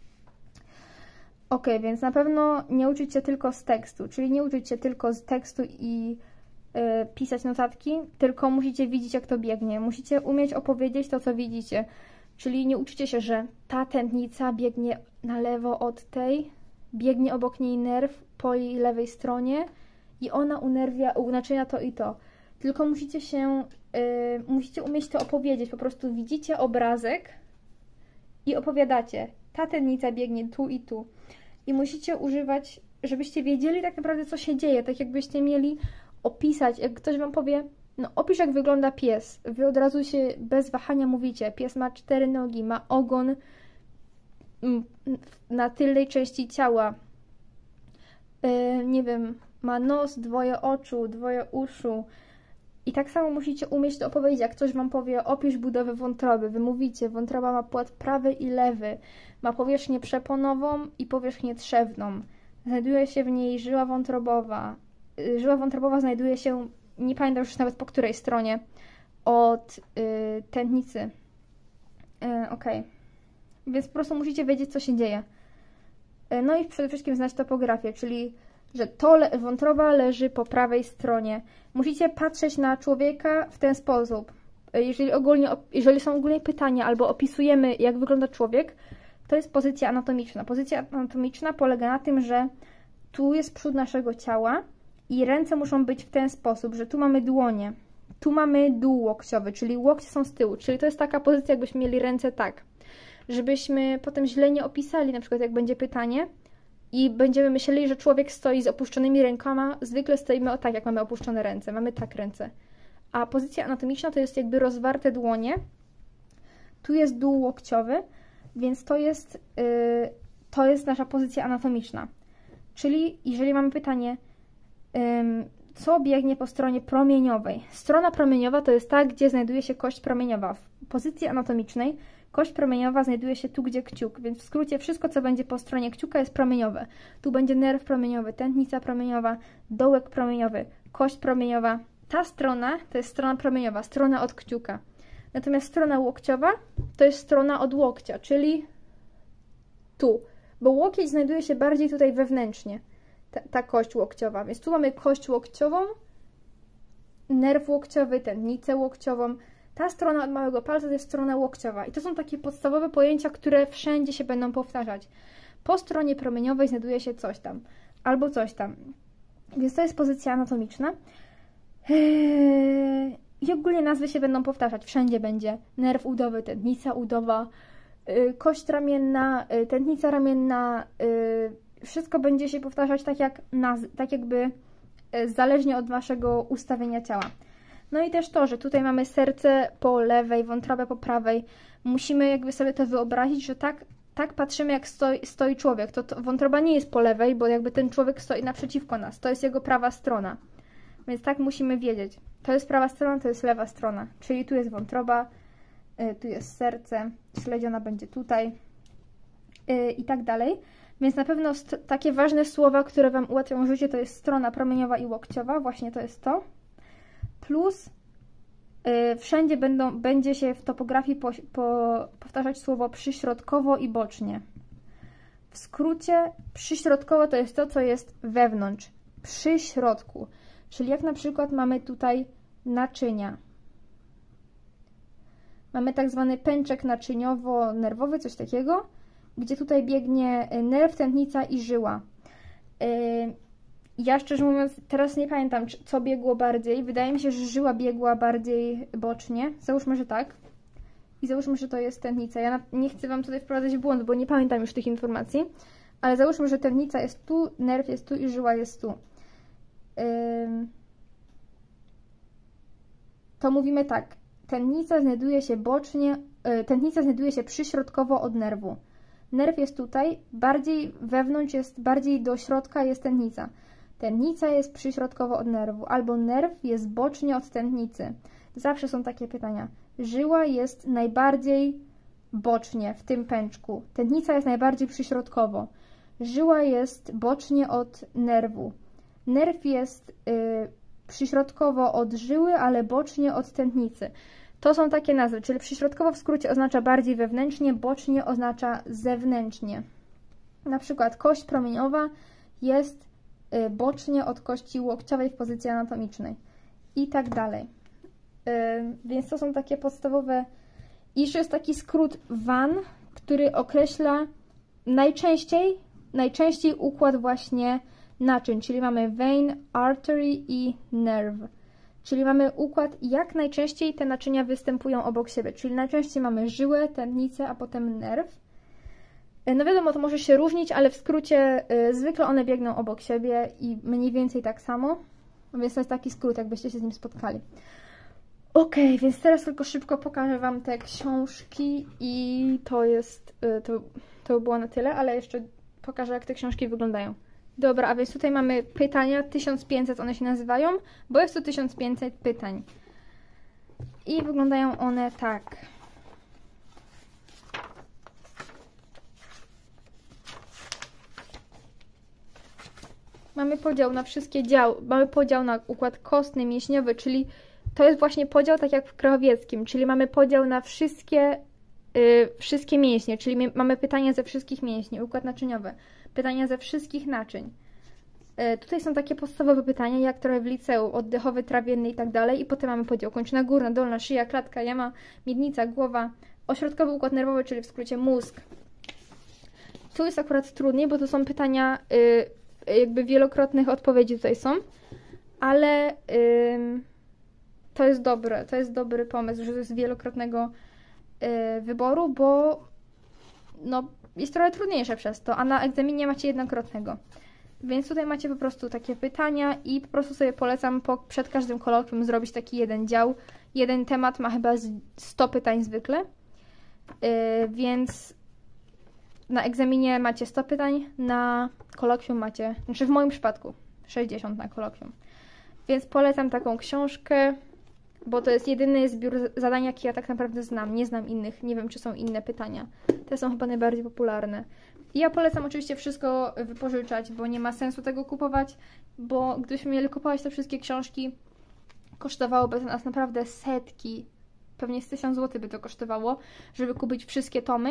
Ok, więc na pewno nie uczyć się tylko z tekstu, czyli nie uczyć się tylko z tekstu i y, pisać notatki, tylko musicie widzieć, jak to biegnie. Musicie umieć opowiedzieć to, co widzicie. Czyli nie uczycie się, że ta tętnica biegnie na lewo od tej, biegnie obok niej nerw po jej lewej stronie i ona unerwia, unaczynia to i to. Tylko musicie się, yy, musicie umieć to opowiedzieć. Po prostu widzicie obrazek i opowiadacie. Ta tętnica biegnie tu i tu. I musicie używać, żebyście wiedzieli tak naprawdę, co się dzieje. Tak jakbyście mieli opisać, jak ktoś wam powie, no opisz, jak wygląda pies. Wy od razu się bez wahania mówicie. Pies ma cztery nogi, ma ogon na tylnej części ciała. Yy, nie wiem, ma nos, dwoje oczu, dwoje uszu. I tak samo musicie umieć to opowiedzieć. Jak ktoś wam powie, opisz budowę wątroby. Wy mówicie, wątroba ma płat prawy i lewy. Ma powierzchnię przeponową i powierzchnię trzewną. Znajduje się w niej żyła wątrobowa. Żyła wątrobowa znajduje się, nie pamiętam już nawet po której stronie, od yy, tętnicy. Yy, ok. Więc po prostu musicie wiedzieć, co się dzieje. Yy, no i przede wszystkim znać topografię, czyli że to le wątroba leży po prawej stronie. Musicie patrzeć na człowieka w ten sposób. Jeżeli, ogólnie, jeżeli są ogólnie pytania albo opisujemy, jak wygląda człowiek, to jest pozycja anatomiczna. Pozycja anatomiczna polega na tym, że tu jest przód naszego ciała i ręce muszą być w ten sposób, że tu mamy dłonie, tu mamy dół łokciowy, czyli łokcie są z tyłu, czyli to jest taka pozycja, jakbyśmy mieli ręce tak, żebyśmy potem źle nie opisali, na przykład jak będzie pytanie i będziemy myśleli, że człowiek stoi z opuszczonymi rękoma, zwykle stoimy o tak, jak mamy opuszczone ręce, mamy tak ręce. A pozycja anatomiczna to jest jakby rozwarte dłonie, tu jest dół łokciowy, więc to jest, yy, to jest nasza pozycja anatomiczna. Czyli jeżeli mamy pytanie, yy, co biegnie po stronie promieniowej? Strona promieniowa to jest ta, gdzie znajduje się kość promieniowa. W pozycji anatomicznej kość promieniowa znajduje się tu, gdzie kciuk, więc w skrócie wszystko, co będzie po stronie kciuka, jest promieniowe. Tu będzie nerw promieniowy, tętnica promieniowa, dołek promieniowy, kość promieniowa. Ta strona to jest strona promieniowa, strona od kciuka. Natomiast strona łokciowa to jest strona od łokcia, czyli tu, bo łokieć znajduje się bardziej tutaj wewnętrznie, ta, ta kość łokciowa. Więc tu mamy kość łokciową, nerw łokciowy, tętnicę łokciową. Ta strona od małego palca to jest strona łokciowa. I to są takie podstawowe pojęcia, które wszędzie się będą powtarzać. Po stronie promieniowej znajduje się coś tam, albo coś tam. Więc to jest pozycja anatomiczna. I ogólnie nazwy się będą powtarzać. Wszędzie będzie nerw udowy, tętnica udowa, kość ramienna, tętnica ramienna. Wszystko będzie się powtarzać tak, jak naz- tak jakby zależnie od waszego ustawienia ciała. No i też to, że tutaj mamy serce po lewej, wątrobę po prawej. Musimy jakby sobie to wyobrazić, że tak, tak patrzymy, jak stoi, stoi człowiek. To, to wątroba nie jest po lewej, bo jakby ten człowiek stoi naprzeciwko nas. To jest jego prawa strona. Więc tak musimy wiedzieć. To jest prawa strona, to jest lewa strona. Czyli tu jest wątroba, yy, tu jest serce, śledziona będzie tutaj yy, i tak dalej. Więc na pewno takie ważne słowa, które wam ułatwią życie, to jest strona promieniowa i łokciowa. Właśnie to jest to. Plus yy, wszędzie będą, będzie się w topografii po, po, powtarzać słowo przyśrodkowo i bocznie. W skrócie przyśrodkowo to jest to, co jest wewnątrz, przy środku. Czyli jak na przykład mamy tutaj naczynia. Mamy tak zwany pęczek naczyniowo-nerwowy, coś takiego, gdzie tutaj biegnie nerw, tętnica i żyła. Yy, Ja szczerze mówiąc teraz nie pamiętam, co biegło bardziej. Wydaje mi się, że żyła biegła bardziej bocznie. Załóżmy, że tak. I załóżmy, że to jest tętnica. Ja nie chcę wam tutaj wprowadzać w błąd, bo nie pamiętam już tych informacji. Ale załóżmy, że tętnica jest tu, nerw jest tu i żyła jest tu. Yy... To mówimy tak. Tętnica znajduje się bocznie, yy, tętnica znajduje się przyśrodkowo od nerwu. Nerw jest tutaj, bardziej wewnątrz jest, bardziej do środka jest tętnica. Tętnica jest przyśrodkowo od nerwu, albo nerw jest bocznie od tętnicy. Zawsze są takie pytania. Żyła jest najbardziej bocznie w tym pęczku. Tętnica jest najbardziej przyśrodkowo. Żyła jest bocznie od nerwu. Nerw jest yy, przyśrodkowo od żyły, ale bocznie od tętnicy. To są takie nazwy, czyli przyśrodkowo w skrócie oznacza bardziej wewnętrznie, bocznie oznacza zewnętrznie. Na przykład kość promieniowa jest bocznie od kości łokciowej w pozycji anatomicznej i tak dalej. Więc to są takie podstawowe. I jeszcze jest taki skrót V A N, który określa najczęściej, najczęściej układ właśnie naczyń, czyli mamy vein, artery i nerve. Czyli mamy układ, jak najczęściej te naczynia występują obok siebie, czyli najczęściej mamy żyłę, tętnicę, a potem nerw. No wiadomo, to może się różnić, ale w skrócie y, zwykle one biegną obok siebie i mniej więcej tak samo, więc to jest taki skrót, jakbyście się z nim spotkali. Ok, więc teraz tylko szybko pokażę Wam te książki i to jest, y, to, to było na tyle, ale jeszcze pokażę, jak te książki wyglądają. Dobra, a więc tutaj mamy pytania, tysiąc pięćset one się nazywają, bo jest to tysiąc pięćset pytań. I wyglądają one tak. Mamy podział na wszystkie działy, mamy podział na układ kostny, mięśniowy, czyli to jest właśnie podział tak jak w krakowieckim, czyli mamy podział na wszystkie, yy, wszystkie mięśnie, czyli mamy pytania ze wszystkich mięśni, układ naczyniowy, pytania ze wszystkich naczyń. Yy, tutaj są takie podstawowe pytania, jak trochę w liceum, oddechowy, trawienny i tak dalej, i potem mamy podział kończyna górna, dolna, szyja, klatka, jama, miednica, głowa, ośrodkowy układ nerwowy, czyli w skrócie mózg. Tu jest akurat trudniej, bo to są pytania, yy, jakby wielokrotnych odpowiedzi tutaj są, ale yy, to jest dobre, to jest dobry pomysł, że to jest wielokrotnego yy, wyboru, bo no, jest trochę trudniejsze przez to, a na egzaminie macie jednokrotnego. Więc tutaj macie po prostu takie pytania i po prostu sobie polecam po, przed każdym kolokwium zrobić taki jeden dział. Jeden temat ma chyba sto pytań zwykle, yy, więc na egzaminie macie sto pytań, na kolokwium macie, znaczy w moim przypadku sześćdziesiąt na kolokwium. Więc polecam taką książkę, bo to jest jedyny zbiór zadań, jaki ja tak naprawdę znam. Nie znam innych, nie wiem, czy są inne pytania. Te są chyba najbardziej popularne. I ja polecam oczywiście wszystko wypożyczać, bo nie ma sensu tego kupować, bo gdybyśmy mieli kupować te wszystkie książki, kosztowałoby to nas naprawdę setki, pewnie z tysiąc złotych by to kosztowało, żeby kupić wszystkie tomy.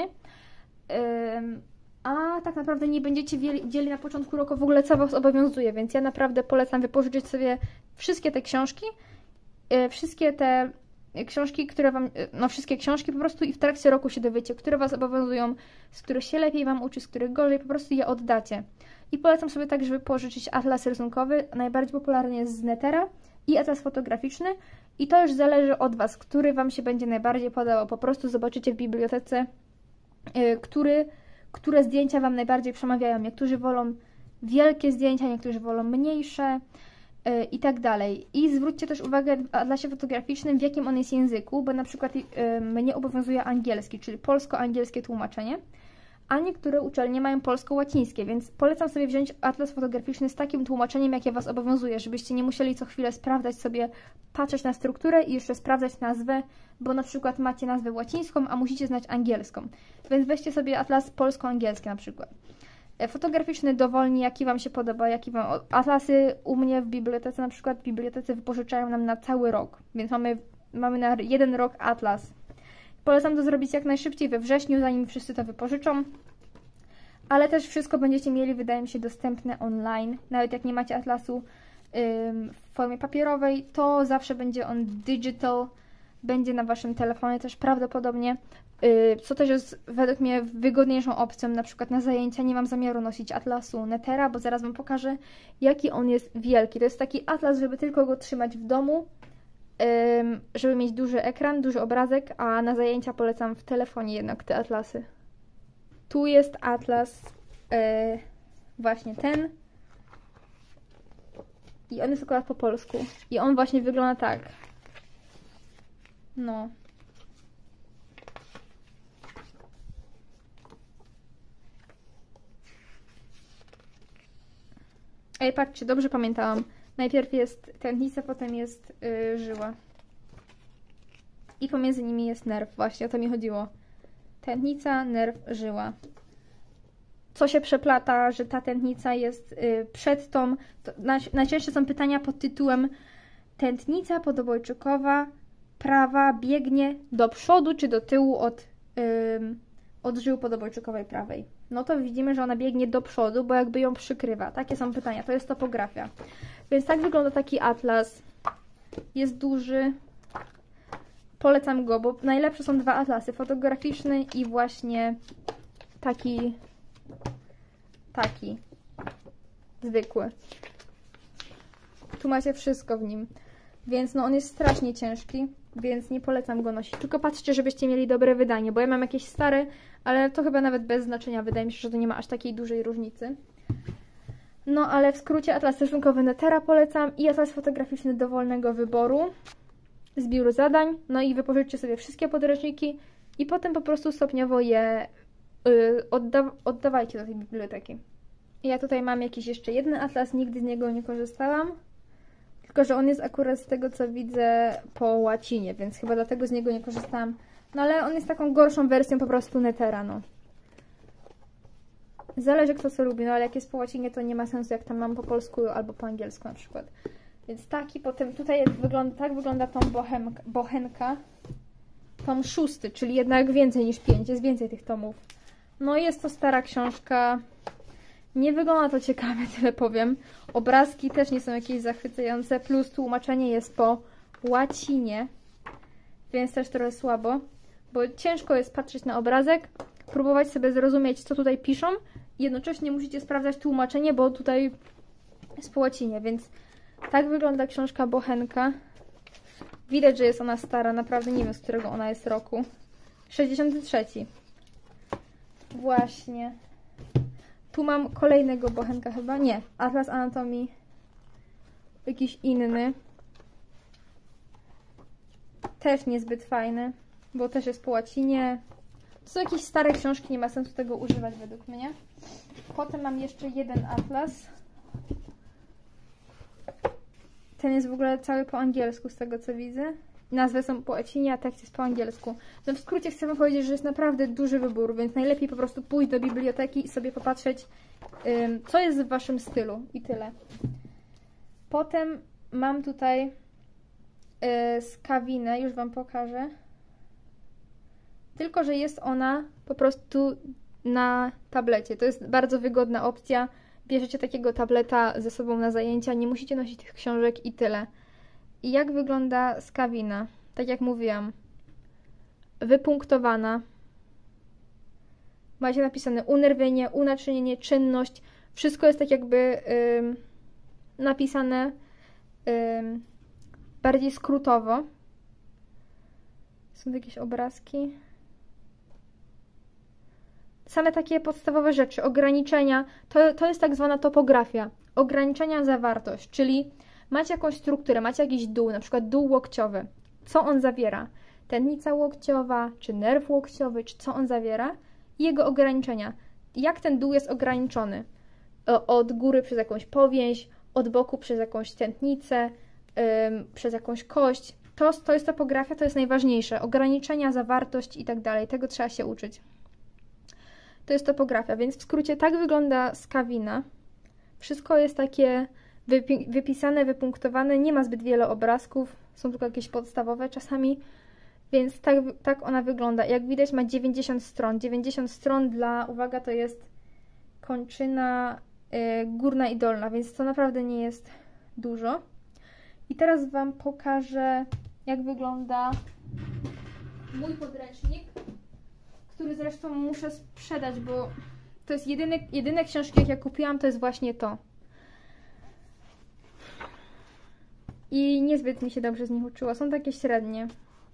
Ym, a tak naprawdę nie będziecie wiedzieli na początku roku w ogóle, co Was obowiązuje, więc ja naprawdę polecam wypożyczyć sobie wszystkie te książki, yy, wszystkie te książki, które Wam, no wszystkie książki po prostu i w trakcie roku się dowiecie, które Was obowiązują, z których się lepiej Wam uczy, z których gorzej, po prostu je oddacie. I polecam sobie także wypożyczyć atlas rysunkowy, najbardziej popularny jest z Netera, i atlas fotograficzny, i to już zależy od Was, który Wam się będzie najbardziej podobał. Po prostu zobaczycie w bibliotece, yy, który, które zdjęcia Wam najbardziej przemawiają. Niektórzy wolą wielkie zdjęcia, niektórzy wolą mniejsze yy, i tak dalej. I zwróćcie też uwagę w atlasie fotograficznym, w jakim on jest języku, bo na przykład yy, mnie obowiązuje angielski, czyli polsko-angielskie tłumaczenie, a niektóre uczelnie mają polsko-łacińskie, więc polecam sobie wziąć atlas fotograficzny z takim tłumaczeniem, jakie Was obowiązuje, żebyście nie musieli co chwilę sprawdzać sobie, patrzeć na strukturę i jeszcze sprawdzać nazwę, bo na przykład macie nazwę łacińską, a musicie znać angielską. Więc weźcie sobie atlas polsko-angielski na przykład. Fotograficzny dowolnie, jaki Wam się podoba, jaki Wam... Atlasy u mnie w bibliotece, na przykład w bibliotece wypożyczają nam na cały rok, więc mamy, mamy na jeden rok atlas. Polecam to zrobić jak najszybciej we wrześniu, zanim wszyscy to wypożyczą. Ale też wszystko będziecie mieli, wydaje mi się, dostępne online. Nawet jak nie macie atlasu ym, w formie papierowej, to zawsze będzie on digital, będzie na Waszym telefonie też prawdopodobnie. Yy, co też jest według mnie wygodniejszą opcją, na przykład na zajęcia. Nie mam zamiaru nosić atlasu Netera, bo zaraz Wam pokażę, jaki on jest wielki. To jest taki atlas, żeby tylko go trzymać w domu, żeby mieć duży ekran, duży obrazek, a na zajęcia polecam w telefonie jednak te atlasy. Tu jest atlas, yy, właśnie ten, i on jest akurat po polsku i on właśnie wygląda tak. No. Ej, patrzcie, dobrze pamiętałam. Najpierw jest tętnica, potem jest yy, żyła. I pomiędzy nimi jest nerw. Właśnie o to mi chodziło. Tętnica, nerw, żyła. Co się przeplata, że ta tętnica jest yy, przed tą... To, najczęściej są pytania pod tytułem tętnica podobojczykowa prawa biegnie do przodu czy do tyłu od, ym, od żyły podobojczykowej prawej. No to widzimy, że ona biegnie do przodu, bo jakby ją przykrywa. Takie są pytania, to jest topografia. Więc tak wygląda taki atlas. Jest duży. Polecam go, bo najlepsze są dwa atlasy. Fotograficzny i właśnie taki, taki, zwykły. Tu macie wszystko w nim. Więc no on jest strasznie ciężki, więc nie polecam go nosić. Tylko patrzcie, żebyście mieli dobre wydanie, bo ja mam jakieś stare, ale to chyba nawet bez znaczenia. Wydaje mi się, że to nie ma aż takiej dużej różnicy. No ale w skrócie atlas rysunkowy Netera polecam i atlas fotograficzny dowolnego wyboru z biur zadań. No i wypożyczcie sobie wszystkie podręczniki i potem po prostu stopniowo je yy, odda oddawajcie do tej biblioteki. Ja tutaj mam jakiś jeszcze jeden atlas, nigdy z niego nie korzystałam. Tylko że on jest akurat z tego, co widzę, po łacinie, więc chyba dlatego z niego nie korzystałam. No ale on jest taką gorszą wersją po prostu Netera, no. Zależy kto co lubi, no ale jak jest po łacinie, to nie ma sensu, jak tam mam po polsku albo po angielsku na przykład. Więc taki, potem tutaj wygląda, tak wygląda tą bochenka, bochenka. Tom szósty, czyli jednak więcej niż pięć, jest więcej tych tomów. No jest to stara książka. Nie wygląda to ciekawie, tyle powiem. Obrazki też nie są jakieś zachwycające, plus tłumaczenie jest po łacinie, więc też trochę słabo, bo ciężko jest patrzeć na obrazek, próbować sobie zrozumieć, co tutaj piszą i jednocześnie musicie sprawdzać tłumaczenie, bo tutaj jest po łacinie, więc tak wygląda książka Bochenka. Widać, że jest ona stara, naprawdę nie wiem, z którego ona jest roku. sześćdziesiąty trzeci. Właśnie. Tu mam kolejnego Bochenka chyba. Nie, Atlas Anatomii. Jakiś inny. Też niezbyt fajny, bo też jest po łacinie. To są jakieś stare książki, nie ma sensu tego używać według mnie. Potem mam jeszcze jeden atlas. Ten jest w ogóle cały po angielsku, z tego co widzę. Nazwy są po łacinie, a tekst jest po angielsku. No w skrócie chcę wam powiedzieć, że jest naprawdę duży wybór, więc najlepiej po prostu pójść do biblioteki i sobie popatrzeć, ym, co jest w waszym stylu i tyle. Potem mam tutaj yy, skawinę, już wam pokażę. Tylko że jest ona po prostu na tablecie. To jest bardzo wygodna opcja. Bierzecie takiego tableta ze sobą na zajęcia, nie musicie nosić tych książek i tyle. I jak wygląda skawina? Tak jak mówiłam, wypunktowana. Macie napisane unerwienie, unaczynienie, czynność. Wszystko jest tak jakby ym, napisane ym, bardziej skrótowo. Są tu jakieś obrazki. Same takie podstawowe rzeczy, ograniczenia. To, to jest tak zwana topografia. Ograniczenia zawartość, czyli macie jakąś strukturę, macie jakiś dół, na przykład dół łokciowy. Co on zawiera? Tętnica łokciowa, czy nerw łokciowy, czy co on zawiera? I jego ograniczenia. Jak ten dół jest ograniczony? Od góry przez jakąś powięź, od boku przez jakąś tętnicę, ym, przez jakąś kość. To, to jest topografia, to jest najważniejsze. Ograniczenia, zawartość i tak dalej. Tego trzeba się uczyć. To jest topografia, więc w skrócie tak wygląda skawina. Wszystko jest takie wypisane, wypunktowane, nie ma zbyt wiele obrazków, są tylko jakieś podstawowe czasami, więc tak, tak ona wygląda. Jak widać ma dziewięćdziesiąt stron. dziewięćdziesiąt stron dla, uwaga, to jest kończyna y, górna i dolna, więc to naprawdę nie jest dużo. I teraz wam pokażę, jak wygląda mój podręcznik, który zresztą muszę sprzedać, bo to jest jedyne, jedyne książki, jakie ja kupiłam, to jest właśnie to. I niezbyt mi się dobrze z nich uczyło. Są takie średnie.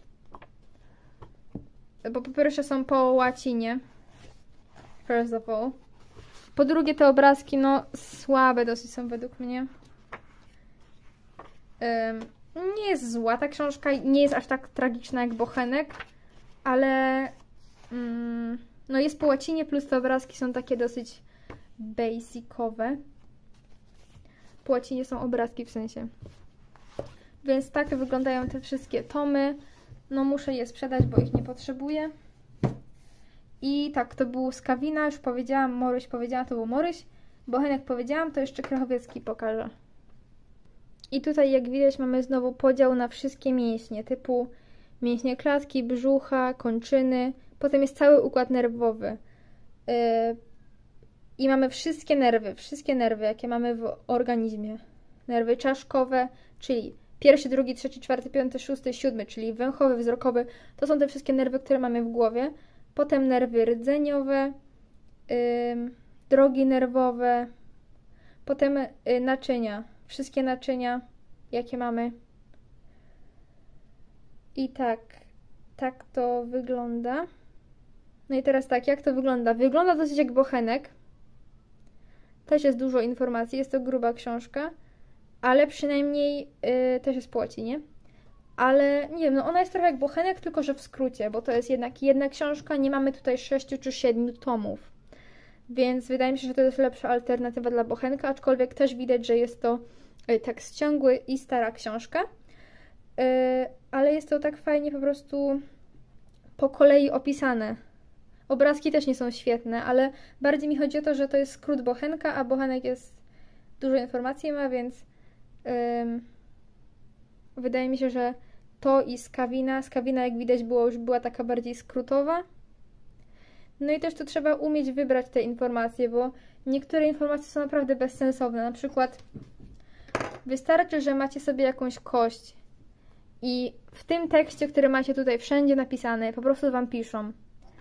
Bo po pierwsze są po łacinie. First of all. Po drugie te obrazki, no słabe dosyć są według mnie. Um, nie jest zła ta książka, nie jest aż tak tragiczna jak Bochenek, ale um, no jest po łacinie, plus te obrazki są takie dosyć basicowe. Po łacinie są obrazki w sensie. Więc tak wyglądają te wszystkie tomy. No muszę je sprzedać, bo ich nie potrzebuję. I tak, to był skawina, już powiedziałam, Moryś powiedziałam, to był Moryś. Bochenek powiedziałam, to jeszcze Krachowiecki pokażę. I tutaj jak widać mamy znowu podział na wszystkie mięśnie, typu mięśnie klatki, brzucha, kończyny. Potem jest cały układ nerwowy. Yy, I mamy wszystkie nerwy, wszystkie nerwy, jakie mamy w organizmie. Nerwy czaszkowe, czyli pierwszy, drugi, trzeci, czwarty, piąty, szósty, siódmy, czyli węchowy, wzrokowy. To są te wszystkie nerwy, które mamy w głowie. Potem nerwy rdzeniowe, yy, drogi nerwowe. Potem yy, naczynia. Wszystkie naczynia, jakie mamy. I tak, tak to wygląda. No i teraz tak, jak to wygląda? Wygląda dosyć jak bochenek. Też jest dużo informacji, jest to gruba książka, ale przynajmniej yy, też jest po łacinie. Ale nie wiem, no ona jest trochę jak bochenek, tylko że w skrócie, bo to jest jednak jedna książka, nie mamy tutaj sześciu czy siedmiu tomów. Więc wydaje mi się, że to jest lepsza alternatywa dla bochenka, aczkolwiek też widać, że jest to yy, tekst ciągły i stara książka. Yy, ale jest to tak fajnie po prostu po kolei opisane. Obrazki też nie są świetne, ale bardziej mi chodzi o to, że to jest skrót bochenka, a bochenek jest dużo informacji ma, więc ym, wydaje mi się, że to i skawina, skawina jak widać było, już była taka bardziej skrótowa. No i też tu trzeba umieć wybrać te informacje, bo niektóre informacje są naprawdę bezsensowne. Na przykład wystarczy, że macie sobie jakąś kość i w tym tekście, który macie tutaj wszędzie napisany, po prostu wam piszą.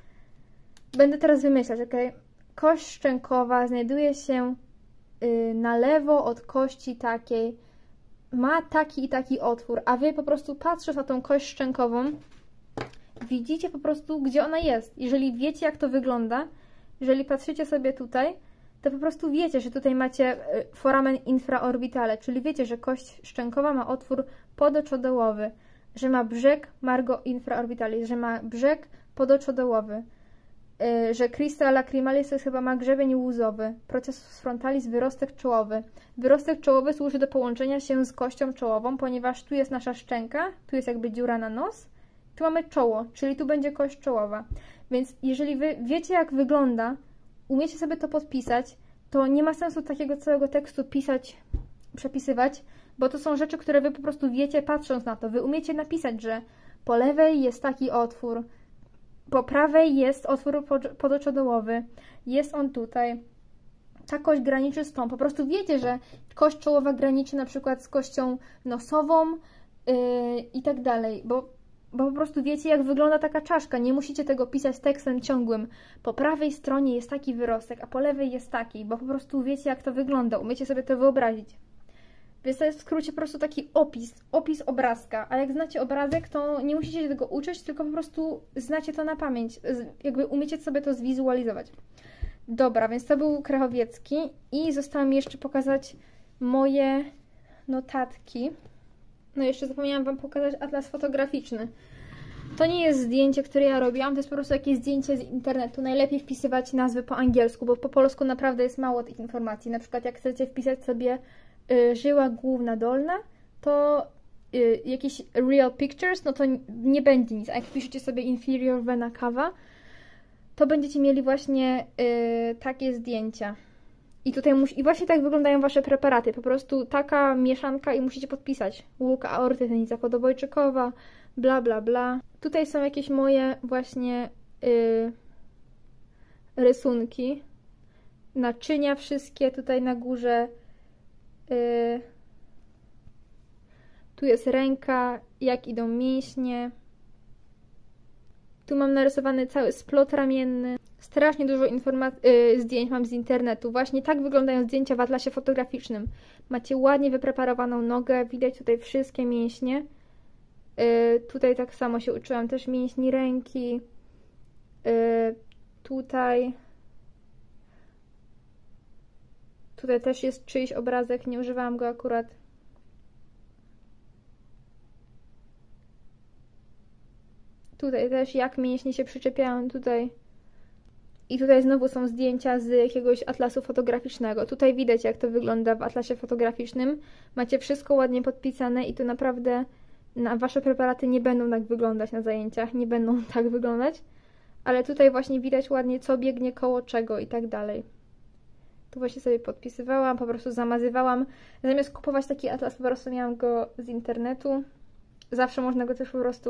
Będę teraz wymyślać, ok? Kość szczękowa znajduje się yy, na lewo od kości takiej, ma taki i taki otwór, a wy po prostu patrząc na tą kość szczękową, widzicie po prostu, gdzie ona jest. Jeżeli wiecie, jak to wygląda, jeżeli patrzycie sobie tutaj, to po prostu wiecie, że tutaj macie foramen infraorbitale, czyli wiecie, że kość szczękowa ma otwór podoczodołowy, że ma brzeg margo infraorbitalis, że ma brzeg podoczodołowy, że crista lacrimalis to jest chyba ma grzebień łzowy, processus frontalis wyrostek czołowy. Wyrostek czołowy służy do połączenia się z kością czołową, ponieważ tu jest nasza szczęka, tu jest jakby dziura na nos, tu mamy czoło, czyli tu będzie kość czołowa. Więc jeżeli wy wiecie, jak wygląda, umiecie sobie to podpisać, to nie ma sensu takiego całego tekstu pisać, przepisywać, bo to są rzeczy, które wy po prostu wiecie patrząc na to. Wy umiecie napisać, że po lewej jest taki otwór, po prawej jest otwór podoczodołowy, jest on tutaj, ta kość graniczy z tą. Po prostu wiecie, że kość czołowa graniczy na przykład z kością nosową yy, i tak dalej, bo, bo po prostu wiecie, jak wygląda taka czaszka. Nie musicie tego pisać tekstem ciągłym. Po prawej stronie jest taki wyrostek, a po lewej jest taki, bo po prostu wiecie, jak to wygląda. Umiecie sobie to wyobrazić. Więc to jest w skrócie po prostu taki opis, opis obrazka. A jak znacie obrazek, to nie musicie się tego uczyć, tylko po prostu znacie to na pamięć. Jakby umiecie sobie to zwizualizować. Dobra, więc to był Krachowiecki i zostało mi jeszcze pokazać moje notatki. No jeszcze zapomniałam wam pokazać atlas fotograficzny. To nie jest zdjęcie, które ja robiłam, to jest po prostu jakieś zdjęcie z internetu. Najlepiej wpisywać nazwy po angielsku, bo po polsku naprawdę jest mało tych informacji. Na przykład jak chcecie wpisać sobie y, żyła główna dolna, to y, jakieś real pictures, no to nie będzie nic. A jak wpiszecie sobie inferior vena cava, to będziecie mieli właśnie y, takie zdjęcia. I tutaj musi, i właśnie tak wyglądają wasze preparaty. Po prostu taka mieszanka i musicie podpisać. Łuk aorty, tenica podobojczykowa, bla bla bla. Tutaj są jakieś moje właśnie y, rysunki. Naczynia wszystkie tutaj na górze. Y, tu jest ręka, jak idą mięśnie. Tu mam narysowany cały splot ramienny. Strasznie dużo yy, zdjęć mam z internetu. Właśnie tak wyglądają zdjęcia w atlasie fotograficznym. Macie ładnie wypreparowaną nogę, widać tutaj wszystkie mięśnie. Yy, tutaj tak samo się uczyłam też mięśni ręki. Yy, tutaj. Tutaj też jest czyjś obrazek, nie używałam go akurat. Tutaj też jak mięśnie się przyczepiają tutaj. I tutaj znowu są zdjęcia z jakiegoś atlasu fotograficznego. Tutaj widać, jak to wygląda w atlasie fotograficznym. Macie wszystko ładnie podpisane i tu naprawdę na wasze preparaty nie będą tak wyglądać na zajęciach, nie będą tak wyglądać. Ale tutaj właśnie widać ładnie, co biegnie koło czego i tak dalej. Tu właśnie sobie podpisywałam, po prostu zamazywałam. Zamiast kupować taki atlas, po prostu miałam go z internetu. Zawsze można go też po prostu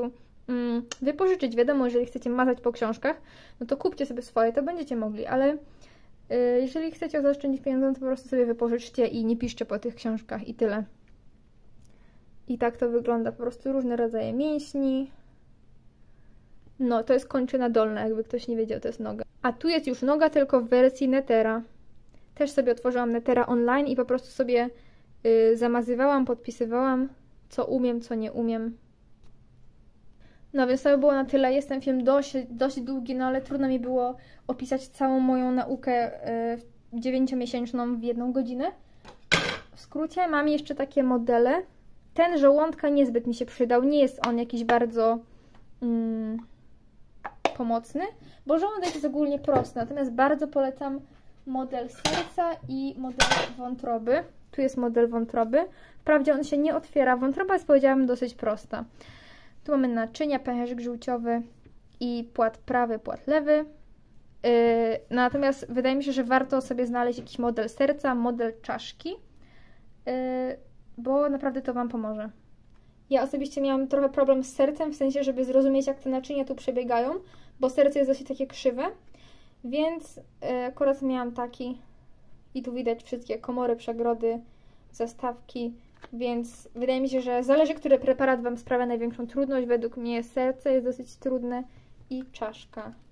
mm, wypożyczyć. Wiadomo, jeżeli chcecie mazać po książkach, no to kupcie sobie swoje, to będziecie mogli, ale y, jeżeli chcecie zaoszczędzić pieniądze, to po prostu sobie wypożyczcie i nie piszcie po tych książkach i tyle. I tak to wygląda, po prostu różne rodzaje mięśni. No, to jest kończyna dolna, jakby ktoś nie wiedział, to jest noga. A tu jest już noga, tylko w wersji Netera. Też sobie otworzyłam Netera online i po prostu sobie y, zamazywałam, podpisywałam, co umiem, co nie umiem. No więc to by było na tyle. Jest ten film dość, dość długi, no ale trudno mi było opisać całą moją naukę y, dziewięciomiesięczną w jedną godzinę. W skrócie mam jeszcze takie modele. Ten żołądka niezbyt mi się przydał. Nie jest on jakiś bardzo mm, pomocny, bo żołądek jest ogólnie prosty. Natomiast bardzo polecam model serca i model wątroby. Tu jest model wątroby. Wprawdzie on się nie otwiera. Wątroba jest, powiedziałabym, dosyć prosta. Tu mamy naczynia, pęcherzyk żółciowy i płat prawy, płat lewy. Yy, natomiast wydaje mi się, że warto sobie znaleźć jakiś model serca, model czaszki, yy, bo naprawdę to Wam pomoże. Ja osobiście miałam trochę problem z sercem, w sensie, żeby zrozumieć, jak te naczynia tu przebiegają, bo serce jest dosyć takie krzywe, więc yy, akurat miałam taki i tu widać wszystkie komory, przegrody, zastawki, więc wydaje mi się, że zależy, który preparat Wam sprawia największą trudność. Według mnie serce jest dosyć trudne i czaszka.